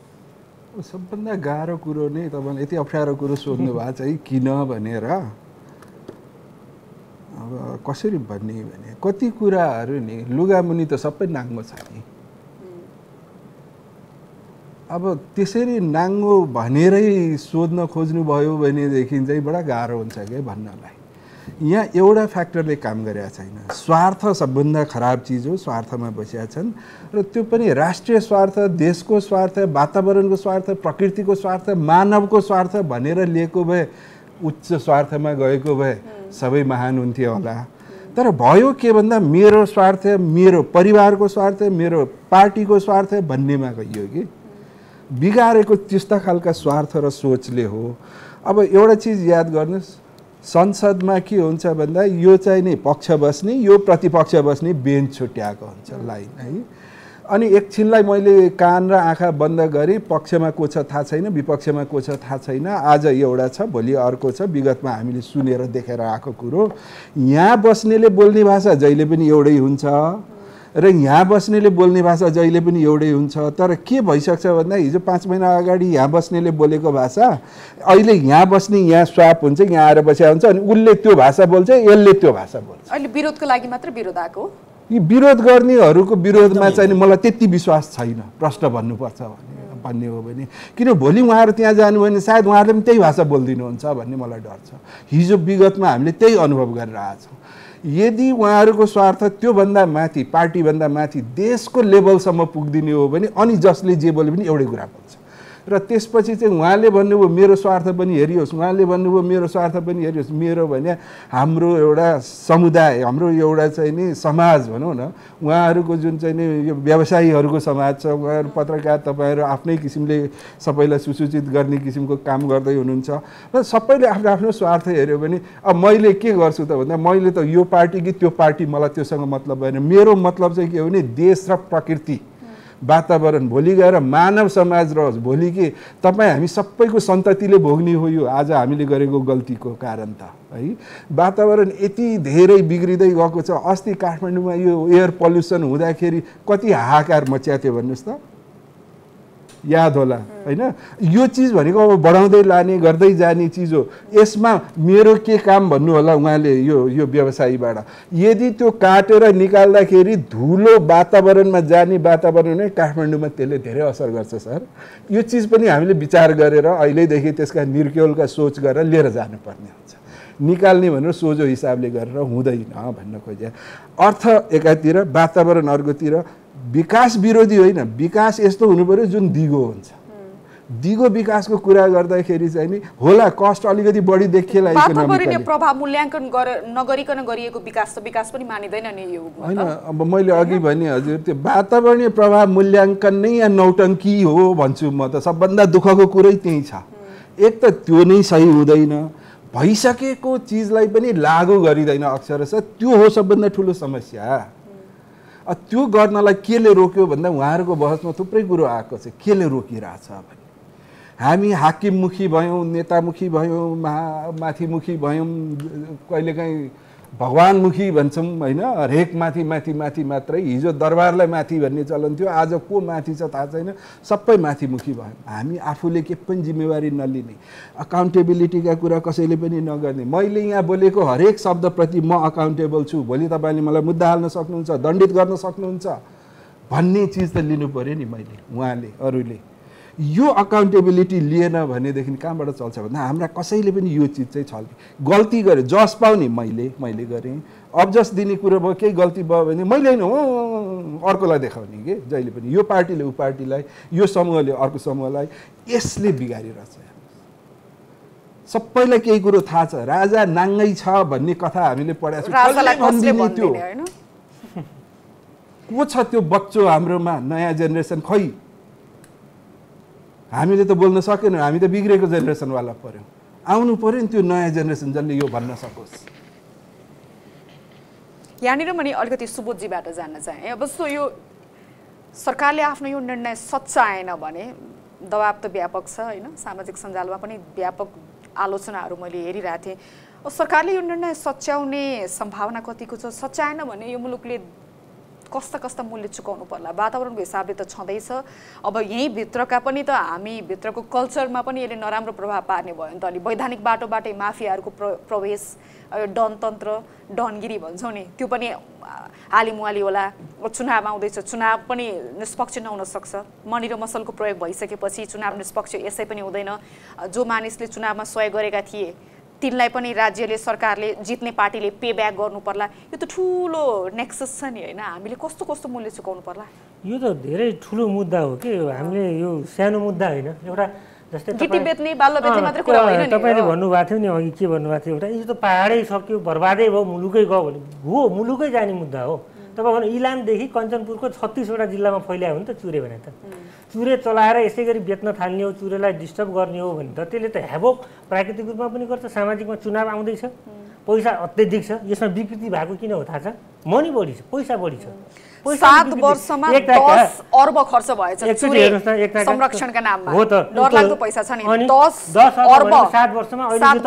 सबभन्दा गाह्रो कुरो नै तपाईँले यति अप्ठ्यारो कुरो सोध्नु भएको चाहिँ किन भनेर। अब कसरी भन्ने भने कति कुराहरू नि लुगामुनि त सबै नाङ्गो छ नि, अब त्यसरी नाङ्गो भनेरै सोध्न खोज्नुभयो भनेदेखि चाहिँ बडा गाह्रो हुन्छ क्या भन्नलाई। यहाँ एउटा फ्याक्टरले काम गरेका छैन। स्वार्थ सबभन्दा खराब चिज हो, स्वार्थमा बसेका छन् र त्यो पनि राष्ट्रिय स्वार्थ, देशको स्वार्थ, वातावरणको स्वार्थ, प्रकृतिको स्वार्थ, मानवको स्वार्थ भनेर लिएको भए, उच्च स्वार्थमा गएको भए सबै महान हुन्थे होला। तर भयो के भन्दा मेरो स्वार्थ, मेरो परिवारको स्वार्थ, मेरो पार्टीको स्वार्थ भन्नेमा गइयो कि बिगारेको त्यस्ता खालका स्वार्थ र सोचले हो। अब एउटा चिज याद गर्नुहोस्, संसदमा के हुन्छ भन्दा यो चाहिँ नि पक्ष बस्ने, यो प्रतिपक्ष बस्ने बेन्च छुट्याएको हुन्छ लाइन है। अनि एकछिनलाई मैले कान र आँखा बन्द गरेँ, पक्षमा को छ थाहा छैन, विपक्षमा को छ थाहा छैन, आज एउटा छ भोलि अर्को छ, विगतमा हामीले सुनेर देखेर आएको कुरो। यहाँ बस्नेले बोल्ने भाषा जहिले पनि एउटै हुन्छ र यहाँ बस्नेले बोल्ने भाषा जहिले पनि एउटै हुन्छ। तर के भइसक्छ भन्दा हिजो पाँच महिना अगाडि यहाँ बस्नेले बोलेको भाषा अहिले यहाँ बस्ने यहाँ स्वाप हुन्छ, यहाँ आएर बसेको हुन्छ, अनि उसले त्यो भाषा बोल्छ, यसले त्यो भाषा बोल्छ। अहिले विरोधको लागि मात्र विरोध आएको। यी विरोध गर्नेहरूको विरोधमा चाहिँ मलाई त्यति विश्वास छैन, प्रश्न भन्नुपर्छ भने भन्ने हो भने। किन भोलि उहाँहरू त्यहाँ जानु भने सायद उहाँहरूले पनि त्यही भाषा बोलिदिनुहुन्छ भन्ने मलाई डर छ। हिजो विगतमा हामीले त्यही अनुभव गरेर आएछौँ। यदि उहाँहरूको स्वार्थ त्योभन्दा माथि, पार्टीभन्दा माथि देशको लेभलसम्म पुगिदिने हो भने अनि जसले जे बोले पनि एउटै कुरा बोल्छ। र त्यसपछि चाहिँ उहाँले भन्नुभयो मेरो स्वार्थ पनि हेरियोस्, उहाँले भन्नुभयो मेरो स्वार्थ पनि हेरियोस्। मेरो भने हाम्रो एउटा समुदाय, हाम्रो एउटा चाहिँ नि समाज भनौँ न, उहाँहरूको जुन चाहिँ नि यो व्यवसायीहरूको समाज छ, उहाँहरू पत्रकार तपाईँहरू आफ्नै किसिमले सबैलाई सुसूचित गर्ने किसिमको काम गर्दै हुनुहुन्छ र सबैले आफ्नो आफ्नो स्वार्थ हेऱ्यो भने अब मैले के गर्छु त भन्दा मैले त यो पार्टी कि त्यो पार्टी मलाई त्योसँग मतलब भएन। मेरो मतलब चाहिँ के हो भने देश र प्रकृति, वातावरण, भोलि गएर मानव समाज रहोस्। भोलि के तपाईँ हामी सबैको सन्ततिले भोग्ने हो यो आज हामीले गरेको गल्तीको कारण त है। वातावरण यति धेरै बिग्रिँदै गएको छ। अस्ति काठमाडौँमा यो एयर पल्युसन हुँदाखेरि कति हाहाकार मच्या थियो भन्नुहोस् त, याद होला हैन। यो चिज भनेको अब बढाउँदै लाने गर्दै जाने चिज हो। यसमा मेरो के काम भन्नु होला उहाँले यो यो व्यवसायीबाट। यदि त्यो काटेर निकाल्दाखेरि धुलो वातावरणमा जाने, वातावरणमै काठमाडौँमा त्यसले धेरै असर गर्छ सर। यो चिज पनि हामीले विचार गरेर अहिलेदेखि त्यसका निर्केलका सोच गरेर लिएर जानुपर्ने हुन्छ। निकाल्ने भनेर सोझो हिसाबले गरेर हुँदैन भन्न खोजे। अर्थ एकातिर, वातावरण अर्कोतिर। विकास विरोधी होइन, विकास यस्तो हुनु पर्यो जुन दिगो हुन्छ। दिगो विकासको कुरा गर्दाखेरि चाहिँ नि होला कस्ट अलिकति बढी देखिएला, वातावरणीय प्रभाव मूल्याङ्कन नगरिकन गरिएको विकास त विकास पनि मानिँदैन नि यो होइन। अब मैले अघि भने हजुर त्यो वातावरणीय प्रभाव मूल्याङ्कन नै यहाँ नौटङ्की हो भन्छु म त। सबभन्दा दुःखको कुरै त्यही छ। एक त त्यो नै सही हुँदैन, भइसकेको चिजलाई पनि लागू गरिँदैन अक्षरशः, त्यो हो सबभन्दा ठुलो समस्या। त्यो गर्नलाई केले रोक्यो भन्दा उहाँहरूको बहसमा थुप्रै कुरो आएको छ, केले रोकिरहेछ भने हामी हाकिममुखी भयौँ, नेतामुखी भयौँ, महा माथिमुखी भयौँ, कहिलेकाहीँ भगवानमुखी भन्छौँ होइन। हरेक माथि माथि माथि मात्रै। हिजो दरबारलाई माथि भन्ने चलन थियो, आज को माथि छ थाहा छैन, सबै माथिमुखी भयौँ। हामी आफूले के पनि जिम्मेवारी नलिने, अकाउन्टेबिलिटीका कुरा कसैले पनि नगर्ने। मैले यहाँ बोलेको हरेक शब्दप्रति म अकाउन्टेबल छु, भोलि तपाईँले मलाई मुद्दा हाल्न सक्नुहुन्छ, दण्डित गर्न सक्नुहुन्छ भन्ने चिज त लिनु पऱ्यो नि मैले, उहाँले, अरूले। यो अकाउन्टेबिलिटी लिएन भनेदेखि कहाँबाट चल्छ भन्दा हाम्रा कसैले पनि यो चिज चाहिँ छ। गल्ती गरेँ, जस पाउने मैले मैले गरेँ, अब जस दिने कुरो भयो, केही गल्ती भयो भने मैले होइन हो अर्कोलाई देखाउने कि जहिले पनि। यो पार्टीले ऊ पार्टीलाई, यो समूहले अर्को समूहलाई, यसले बिगारिरहेछ। सबैलाई केही कुरो थाहा छ, राजा नाङ्गै छ भन्ने कथा हामीले पढाएको छौँ। त्यो को छ त्यो बच्चो हाम्रोमा, नयाँ जेनेरेसन खै हामीले त बोल्न सकेनौँ, हामी त बिग्रेको जेनेरेसनवाला पऱ्यौँ। आउनु पऱ्यो नि त्यो नयाँ जेनेरेसन जसले यो भन्न सकोस्। यहाँनिर मैले अलिकति सुबोधजीबाट जान्न चाहेँ। अब जस्तो यो सरकारले आफ्नो यो निर्णय सच्याएन भने दबाब त व्यापक छ होइन, सामाजिक सञ्जालमा पनि व्यापक आलोचनाहरू मैले हेरिरहेको थिएँ। अब सरकारले यो निर्णय सच्याउने सम्भावना कतिको छ? सच्याएन भने यो मुलुकले कस्ता कस्ता मूल्य चुकाउनु पर्ला वातावरणको हिसाबले त छँदैछ अब यही भित्रका पनि त हामी भित्रको कल्चरमा पनि यसले नराम्रो प्रभाव पार्ने भयो नि त अनि वैधानिक बाटोबाटै माफियाहरूको प्रवेश डनतन्त्र डनगिरी भन्छौँ नि त्यो पनि हालिमुहाली होला चुनाव आउँदैछ चुनाव पनि निष्पक्ष नहुन सक्छ मनी र मसलको प्रयोग भइसकेपछि चुनाव निष्पक्ष यसै पनि हुँदैन जो मानिसले चुनावमा सहयोग गरेका थिए तिनलाई पनि राज्यले सरकारले जित्ने पार्टीले पे ब्याक गर्नु पर्ला यो त ठुलो नेक्सस छ नि हैन हामीले कस्तो कस्तो मूल्य चुकाउनु पर्ला यो त धेरै ठुलो मुद्दा हो कि हामीले यो सानो मुद्दा हैन एउटा जस्तै गिटी बेच्ने बाल्लो बेच्ने मात्र कुरा होइन नि तपाईले भन्नुभएको थियो नि अघि के भन्नुभएको थियो एउटा यो त पहाडै सक्यो बर्बादै भयो मुलुकै गयो भने हो मुलुकै जाने मुद्दा हो तपाईँ भन्नु इलामदेखि कञ्चनपुरको छत्तीसवटा जिल्लामा फैलायो भने त चुरे भने त चुरे चलाएर यसै गरी बेच्न थाल्ने हो चुरेलाई डिस्टर्ब गर्ने हो भने त त्यसले त हेबोक प्राकृतिक रूपमा पनि गर्छ सामाजिकमा चुनाव आउँदैछ पैसा अत्यधिक छ यसमा विकृति भएको किन हो थाहा छ मनी बढी छ पैसा बढी छ सात वर्षमा दस अर्ब खर्च भएछ चुरे संरक्षणका नाममा हो त डरलाग्दो पैसा छ नि दस अर्ब सात वर्षमा अहिले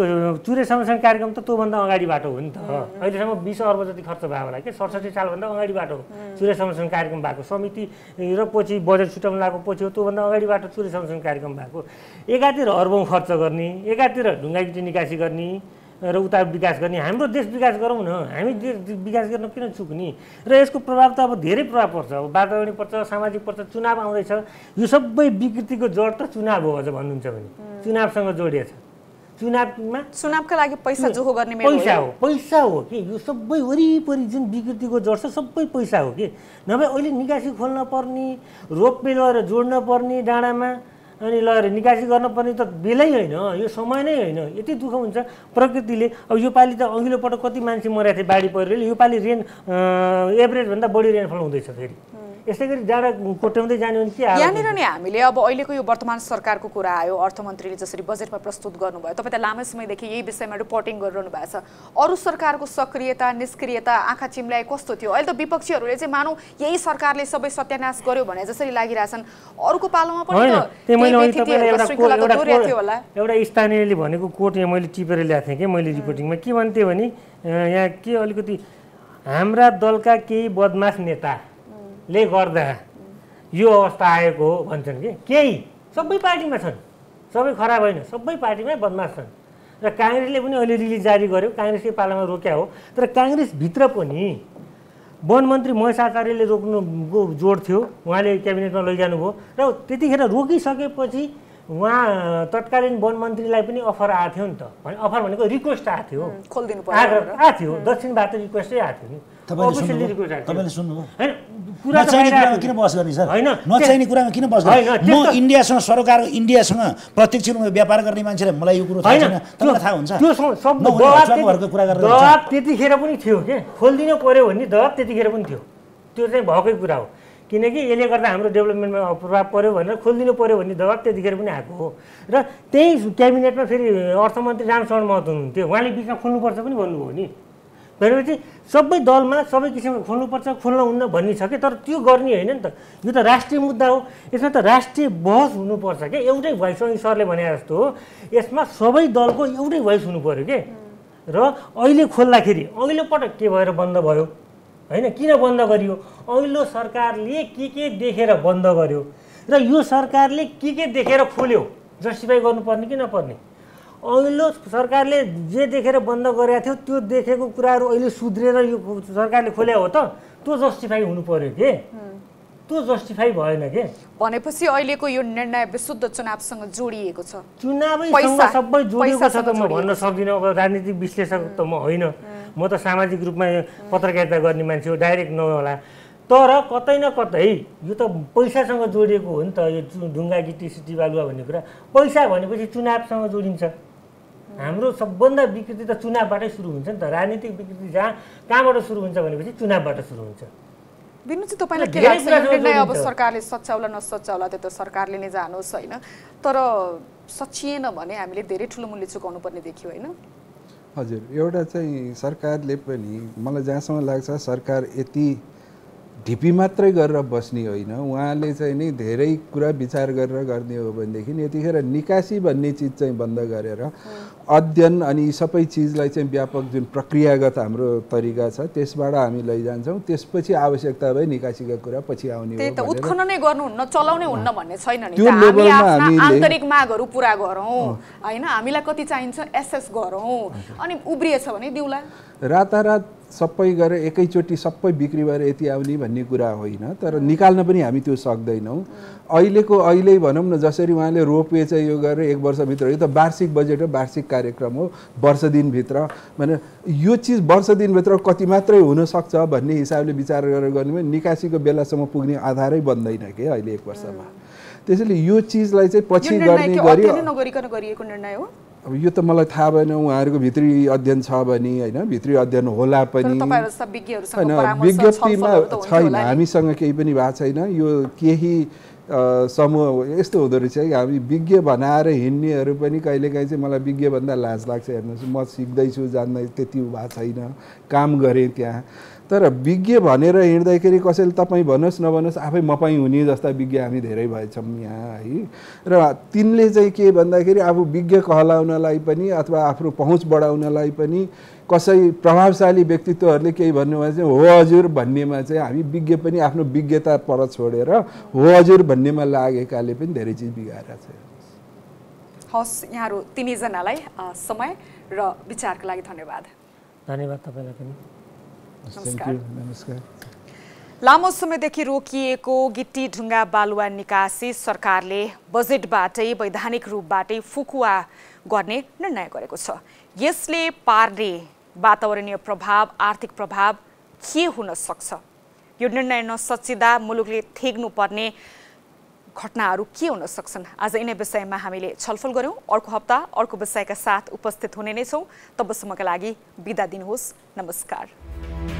त चुरे संरक्षण कार्यक्रम त त्योभन्दा अगाडिबाट हो नि त अहिलेसम्म बीस अर्ब जति खर्च भयो होला के सडसठी सालभन्दा अगाडिबाट हो चुरे संरक्षण कार्यक्रम भएको समिति र पछि बजेट छुट्याउन लागेको पछि हो त्योभन्दा अगाडिबाट चुरे संरक्षण कार्यक्रम भएको एकातिर अर्बौँ खर्च गर्ने एकातिर ढुङ्गा गिटी निकासी गर्ने र उता विकास गर्ने हाम्रो देश विकास गरौँ न हामी देश विकास गर्न किन चुक्ने र यसको प्रभाव त अब धेरै प्रभाव पर्छ अब वातावरणीय पर्छ सामाजिक पर्छ चुनाव आउँदैछ यो सबै विकृतिको जड त चुनाव हो अझ भन्नुहुन्छ भने चुनावसँग जोडिएको छ चुनावमा चुनावका लागि पैसा जोहो गर्ने पैसा हो पैसा हो कि यो सबै वरिपरि जुन विकृतिको जड छ सबै पैसा हो कि नभए अहिले निकासी खोल्न पर्ने रोपवे लगेर जोड्न पर्ने डाँडामा अनि लगेर निकासी गर्न पर्ने त बेलै होइन यो समय नै होइन यति दुःख हुन्छ प्रकृतिले अब यो पालि त अघिल्लो पटक कति मान्छे मरेको थियो बाढी पहिरोले यो पालि रेन एभरेजभन्दा बढी रेनफल हुँदैछ फेरि यसै गरी डाँडा कोट्याउँदै जाने भने के यहाँनिर नि हामीले अब अहिलेको यो वर्तमान सरकारको कुरा आयो अर्थमन्त्रीले जसरी बजेटमा प्रस्तुत गर्नुभयो तपाईँ त लामो समयदेखि यही विषयमा रिपोर्टिङ गरिरहनु भएको छ अरू सरकारको सक्रियता निष्क्रियता आँखा चिम्लाए कस्तो थियो अहिले त विपक्षीहरूले चाहिँ मानौ यही सरकारले सबै सत्यानाश गर्यो भने जसरी लागिरहेछन् अरूको पालोमा पनि एउटा स्थानीयले भनेको कोट यहाँ मैले टिपेर ल्याएको थिएँ कि मैले रिपोर्टिङमा के भन्थेँ भने यहाँ के अलिकति हाम्रा दलका केही बदमास नेताले गर्दा यो अवस्था आएको हो भन्छन् कि केही सबै पार्टीमा छन् सबै खराब होइन सबै पार्टीमै बदमास छन् र काङ्ग्रेसले पनि अहिले रिलिज जारी गर्यो काङ्ग्रेसकै पालामा रोक्या हो तर काङ्ग्रेसभित्र पनि वन मन्त्री महेश आचार्यले रोक्नुको जोड थियो उहाँले क्याबिनेटमा लैजानुभयो र त्यतिखेर रोकिसकेपछि उहाँ तत्कालीन वन मन्त्रीलाई पनि अफर आएको थियो नि त अफर भनेको रिक्वेस्ट आएको थियो खोलिदिनु आएको थियो दक्षिणबाट रिक्वेस्टै आएको थियो नि तपाईँले सुन्नुभयो नचाहिने कुरामा किन बहस गर्ने सर नचाहिने कुरामा किन बहस गर्ने म इन्डियासँग सरकार इन्डियासँग प्रत्यक्ष रूपमा व्यापार गर्ने मान्छेलाई मलाई यो कुरो थाहा छैन तपाईँलाई थाहा हुन्छ दबाब त्यतिखेर पनि थियो के खोलिदिनु पर्यो भन्ने दबाब त्यतिखेर पनि थियो त्यो चाहिँ भएकै कुरा हो किनकि यसले गर्दा हाम्रो डेभलपमेन्टमा प्रभाव पर्यो भनेर खोलिदिनु पर्यो भन्ने दबाब त्यतिखेर पनि आएको हो र त्यही क्याबिनेटमा फेरि अर्थमन्त्री रामचरण महतो हुनुहुन्थ्यो उहाँले बिचमा खोल्नुपर्छ पनि भन्नुभयो नि भनेपछि सबै दलमा सबै किसिमको खोल्नुपर्छ खोल्न हुन्न भन्ने छ कि तर त्यो गर्ने होइन नि त यो त राष्ट्रिय मुद्दा हो यसमा त राष्ट्रिय बहस हुनुपर्छ क्या एउटै भोइस अघि सरले भने जस्तो हो यसमा सबै दलको एउटै भोइस हुनु पर्यो के र अहिले खोल्दाखेरि अघिल्लो पटक के भएर बन्द भयो होइन किन बन्द गरियो अघिल्लो सरकारले के के देखेर बन्द गर्यो र यो सरकारले के के देखेर खोल्यो जस्टिफाई गर्नुपर्ने कि नपर्ने अघिल्लो सरकारले जे देखेर बन्द गरेको थियो त्यो देखेको कुराहरू अहिले सुध्रेर यो सरकारले खोल्या हो त त्यो जस्टिफाई हुनु पर्यो के त्यो जस्टिफाई भएन के भनेपछि अहिलेको यो निर्णय विशुद्ध चुनावसँग जोडिएको छ चुनावैसँग सबै जोडिएको छ त म भन्न सक्दिनँ अब राजनीतिक विश्लेषक त म होइन म त सामाजिक रूपमा पत्रकारिता गर्ने मान्छे हो डाइरेक्ट नहोला तर कतै न कतै यो त पैसासँग जोडिएको हो नि त यो ढुङ्गा गिटी सिटी बालुवा भन्ने कुरा पैसा भनेपछि चुनावसँग जोडिन्छ हाम्रो सबभन्दा विकृति त चुनावबाटै सुरु हुन्छ नि त राजनीतिक विकृति जहाँ कहाँबाट सुरु हुन्छ भनेपछि चुनावबाट सुरु हुन्छ विनोद चाहिँ तपाईँलाई के लाग्छ यो निर्णय अब सरकारले सच्याउला नसच्याउला त्यो त सरकारले नै जानुहोस् होइन तर सचिएन भने हामीले धेरै ठुलो मूल्य चुकाउनु पर्ने देखियो होइन हजुर एउटा चाहिँ सरकारले पनि मलाई जहाँसम्म लाग्छ सरकार यति ढिपी मात्रै गरेर बस्ने होइन, उहाँले चाहिँ नि धेरै कुरा विचार गरेर गर्ने हो भनेदेखि यतिखेर निकासी भन्ने चिज चाहिँ बन्द गरेर अध्ययन अनि सबै चिजलाई चाहिँ व्यापक जुन प्रक्रियागत हाम्रो तरिका छ त्यसबाट हामी लैजान्छौँ, त्यसपछि आवश्यकता भए निकासीका कुरा पछि आउने हो। त्यही त उत्खनन नै गर्नुहुन्न, चलाउनै हुन्न भन्ने छैन नि। त्यो हामी लेभलमा आफ्ना हामीले आन्तरिक मागहरू पुरा गरौँ हैन, हामीलाई कति चाहिन्छ एसेस गरौँ, अनि उब्रिएछ भने दिउला। रातारात सबै गरेर एकैचोटि सबै बिक्री भएर यति आउने भन्ने कुरा होइन, तर निकाल्न पनि हामी त्यो सक्दैनौँ। अहिलेको अहिले भनौँ न जसरी उहाँले रोपवे चाहिँ यो गरेर एक वर्षभित्र, यो त वार्षिक बजेट हो, वार्षिक कार्यक्रम हो, वर्ष दिनभित्र भने यो चिज वर्ष दिनभित्र कति मात्रै हुनसक्छ भन्ने हिसाबले विचार गरेर गर्ने भने निकासीको बेलासम्म पुग्ने आधारै बन्दैन कि अहिले एक वर्षमा। त्यसैले यो चिजलाई चाहिँ पछि गर्ने गरी नगरिकन गरिएको निर्णय हो। अब यो त मलाई थाहा भएन उहाँहरूको भित्री अध्ययन छ भने होइन, भित्री अध्ययन होला पनि होइन, विज्ञप्तिमा छैन, हामीसँग केही पनि भएको छैन। यो केही समूह यस्तो हुँदो रहेछ कि हामी विज्ञ बनाएर हिँड्नेहरू पनि कहिलेकाहीँ चाहिँ मलाई विज्ञ भन्दा लाज लाग्छ। हेर्नुहोस् म सिक्दैछु जान्दै त्यति भएको छैन, काम गरेँ त्यहाँ, तर विज्ञ भनेर हिँड्दाखेरि कसैले तपाईँ भन्नुहोस् नभन्नुहोस् आफै मपाई हुने जस्ता विज्ञ हामी धेरै भएछौँ यहाँ है। र तिनले चाहिँ के भन्दाखेरि आफू विज्ञ कहलाउनलाई पनि अथवा आफ्नो पहुँच बढाउनलाई पनि कसै प्रभावशाली व्यक्तित्वहरूले केही भन्नुभयो चाहिँ हो हजुर भन्नेमा चाहिँ हामी विज्ञ पनि आफ्नो विज्ञता पर छोडेर हो हजुर भन्नेमा लागेकाले पनि धेरै चिज बिगारेको छ। हस्, यहाँहरू तिनैजनालाई समय र विचारको लागि धन्यवाद। धन्यवाद तपाईँलाई पनि। नमस्कार। नमस्कार। लामो समयदेखि रोकिएको गिट्टी ढुङ्गा बालुवा निकासी सरकारले बजेटबाटै वैधानिक रूपबाटै फुकुवा गर्ने निर्णय गरेको छ। यसले पार्ने वातावरणीय प्रभाव, आर्थिक प्रभाव के हुन सक्छ? यो निर्णय नसच्चिँदा मुलुकले थेग्नुपर्ने घटनाहरू के हुन सक्छन्? आज यिनै विषयमा हामीले छलफल गऱ्यौँ। अर्को हप्ता अर्को विषयका साथ उपस्थित हुने नै छौँ। तबसम्मका लागि बिदा दिनुहोस्। नमस्कार।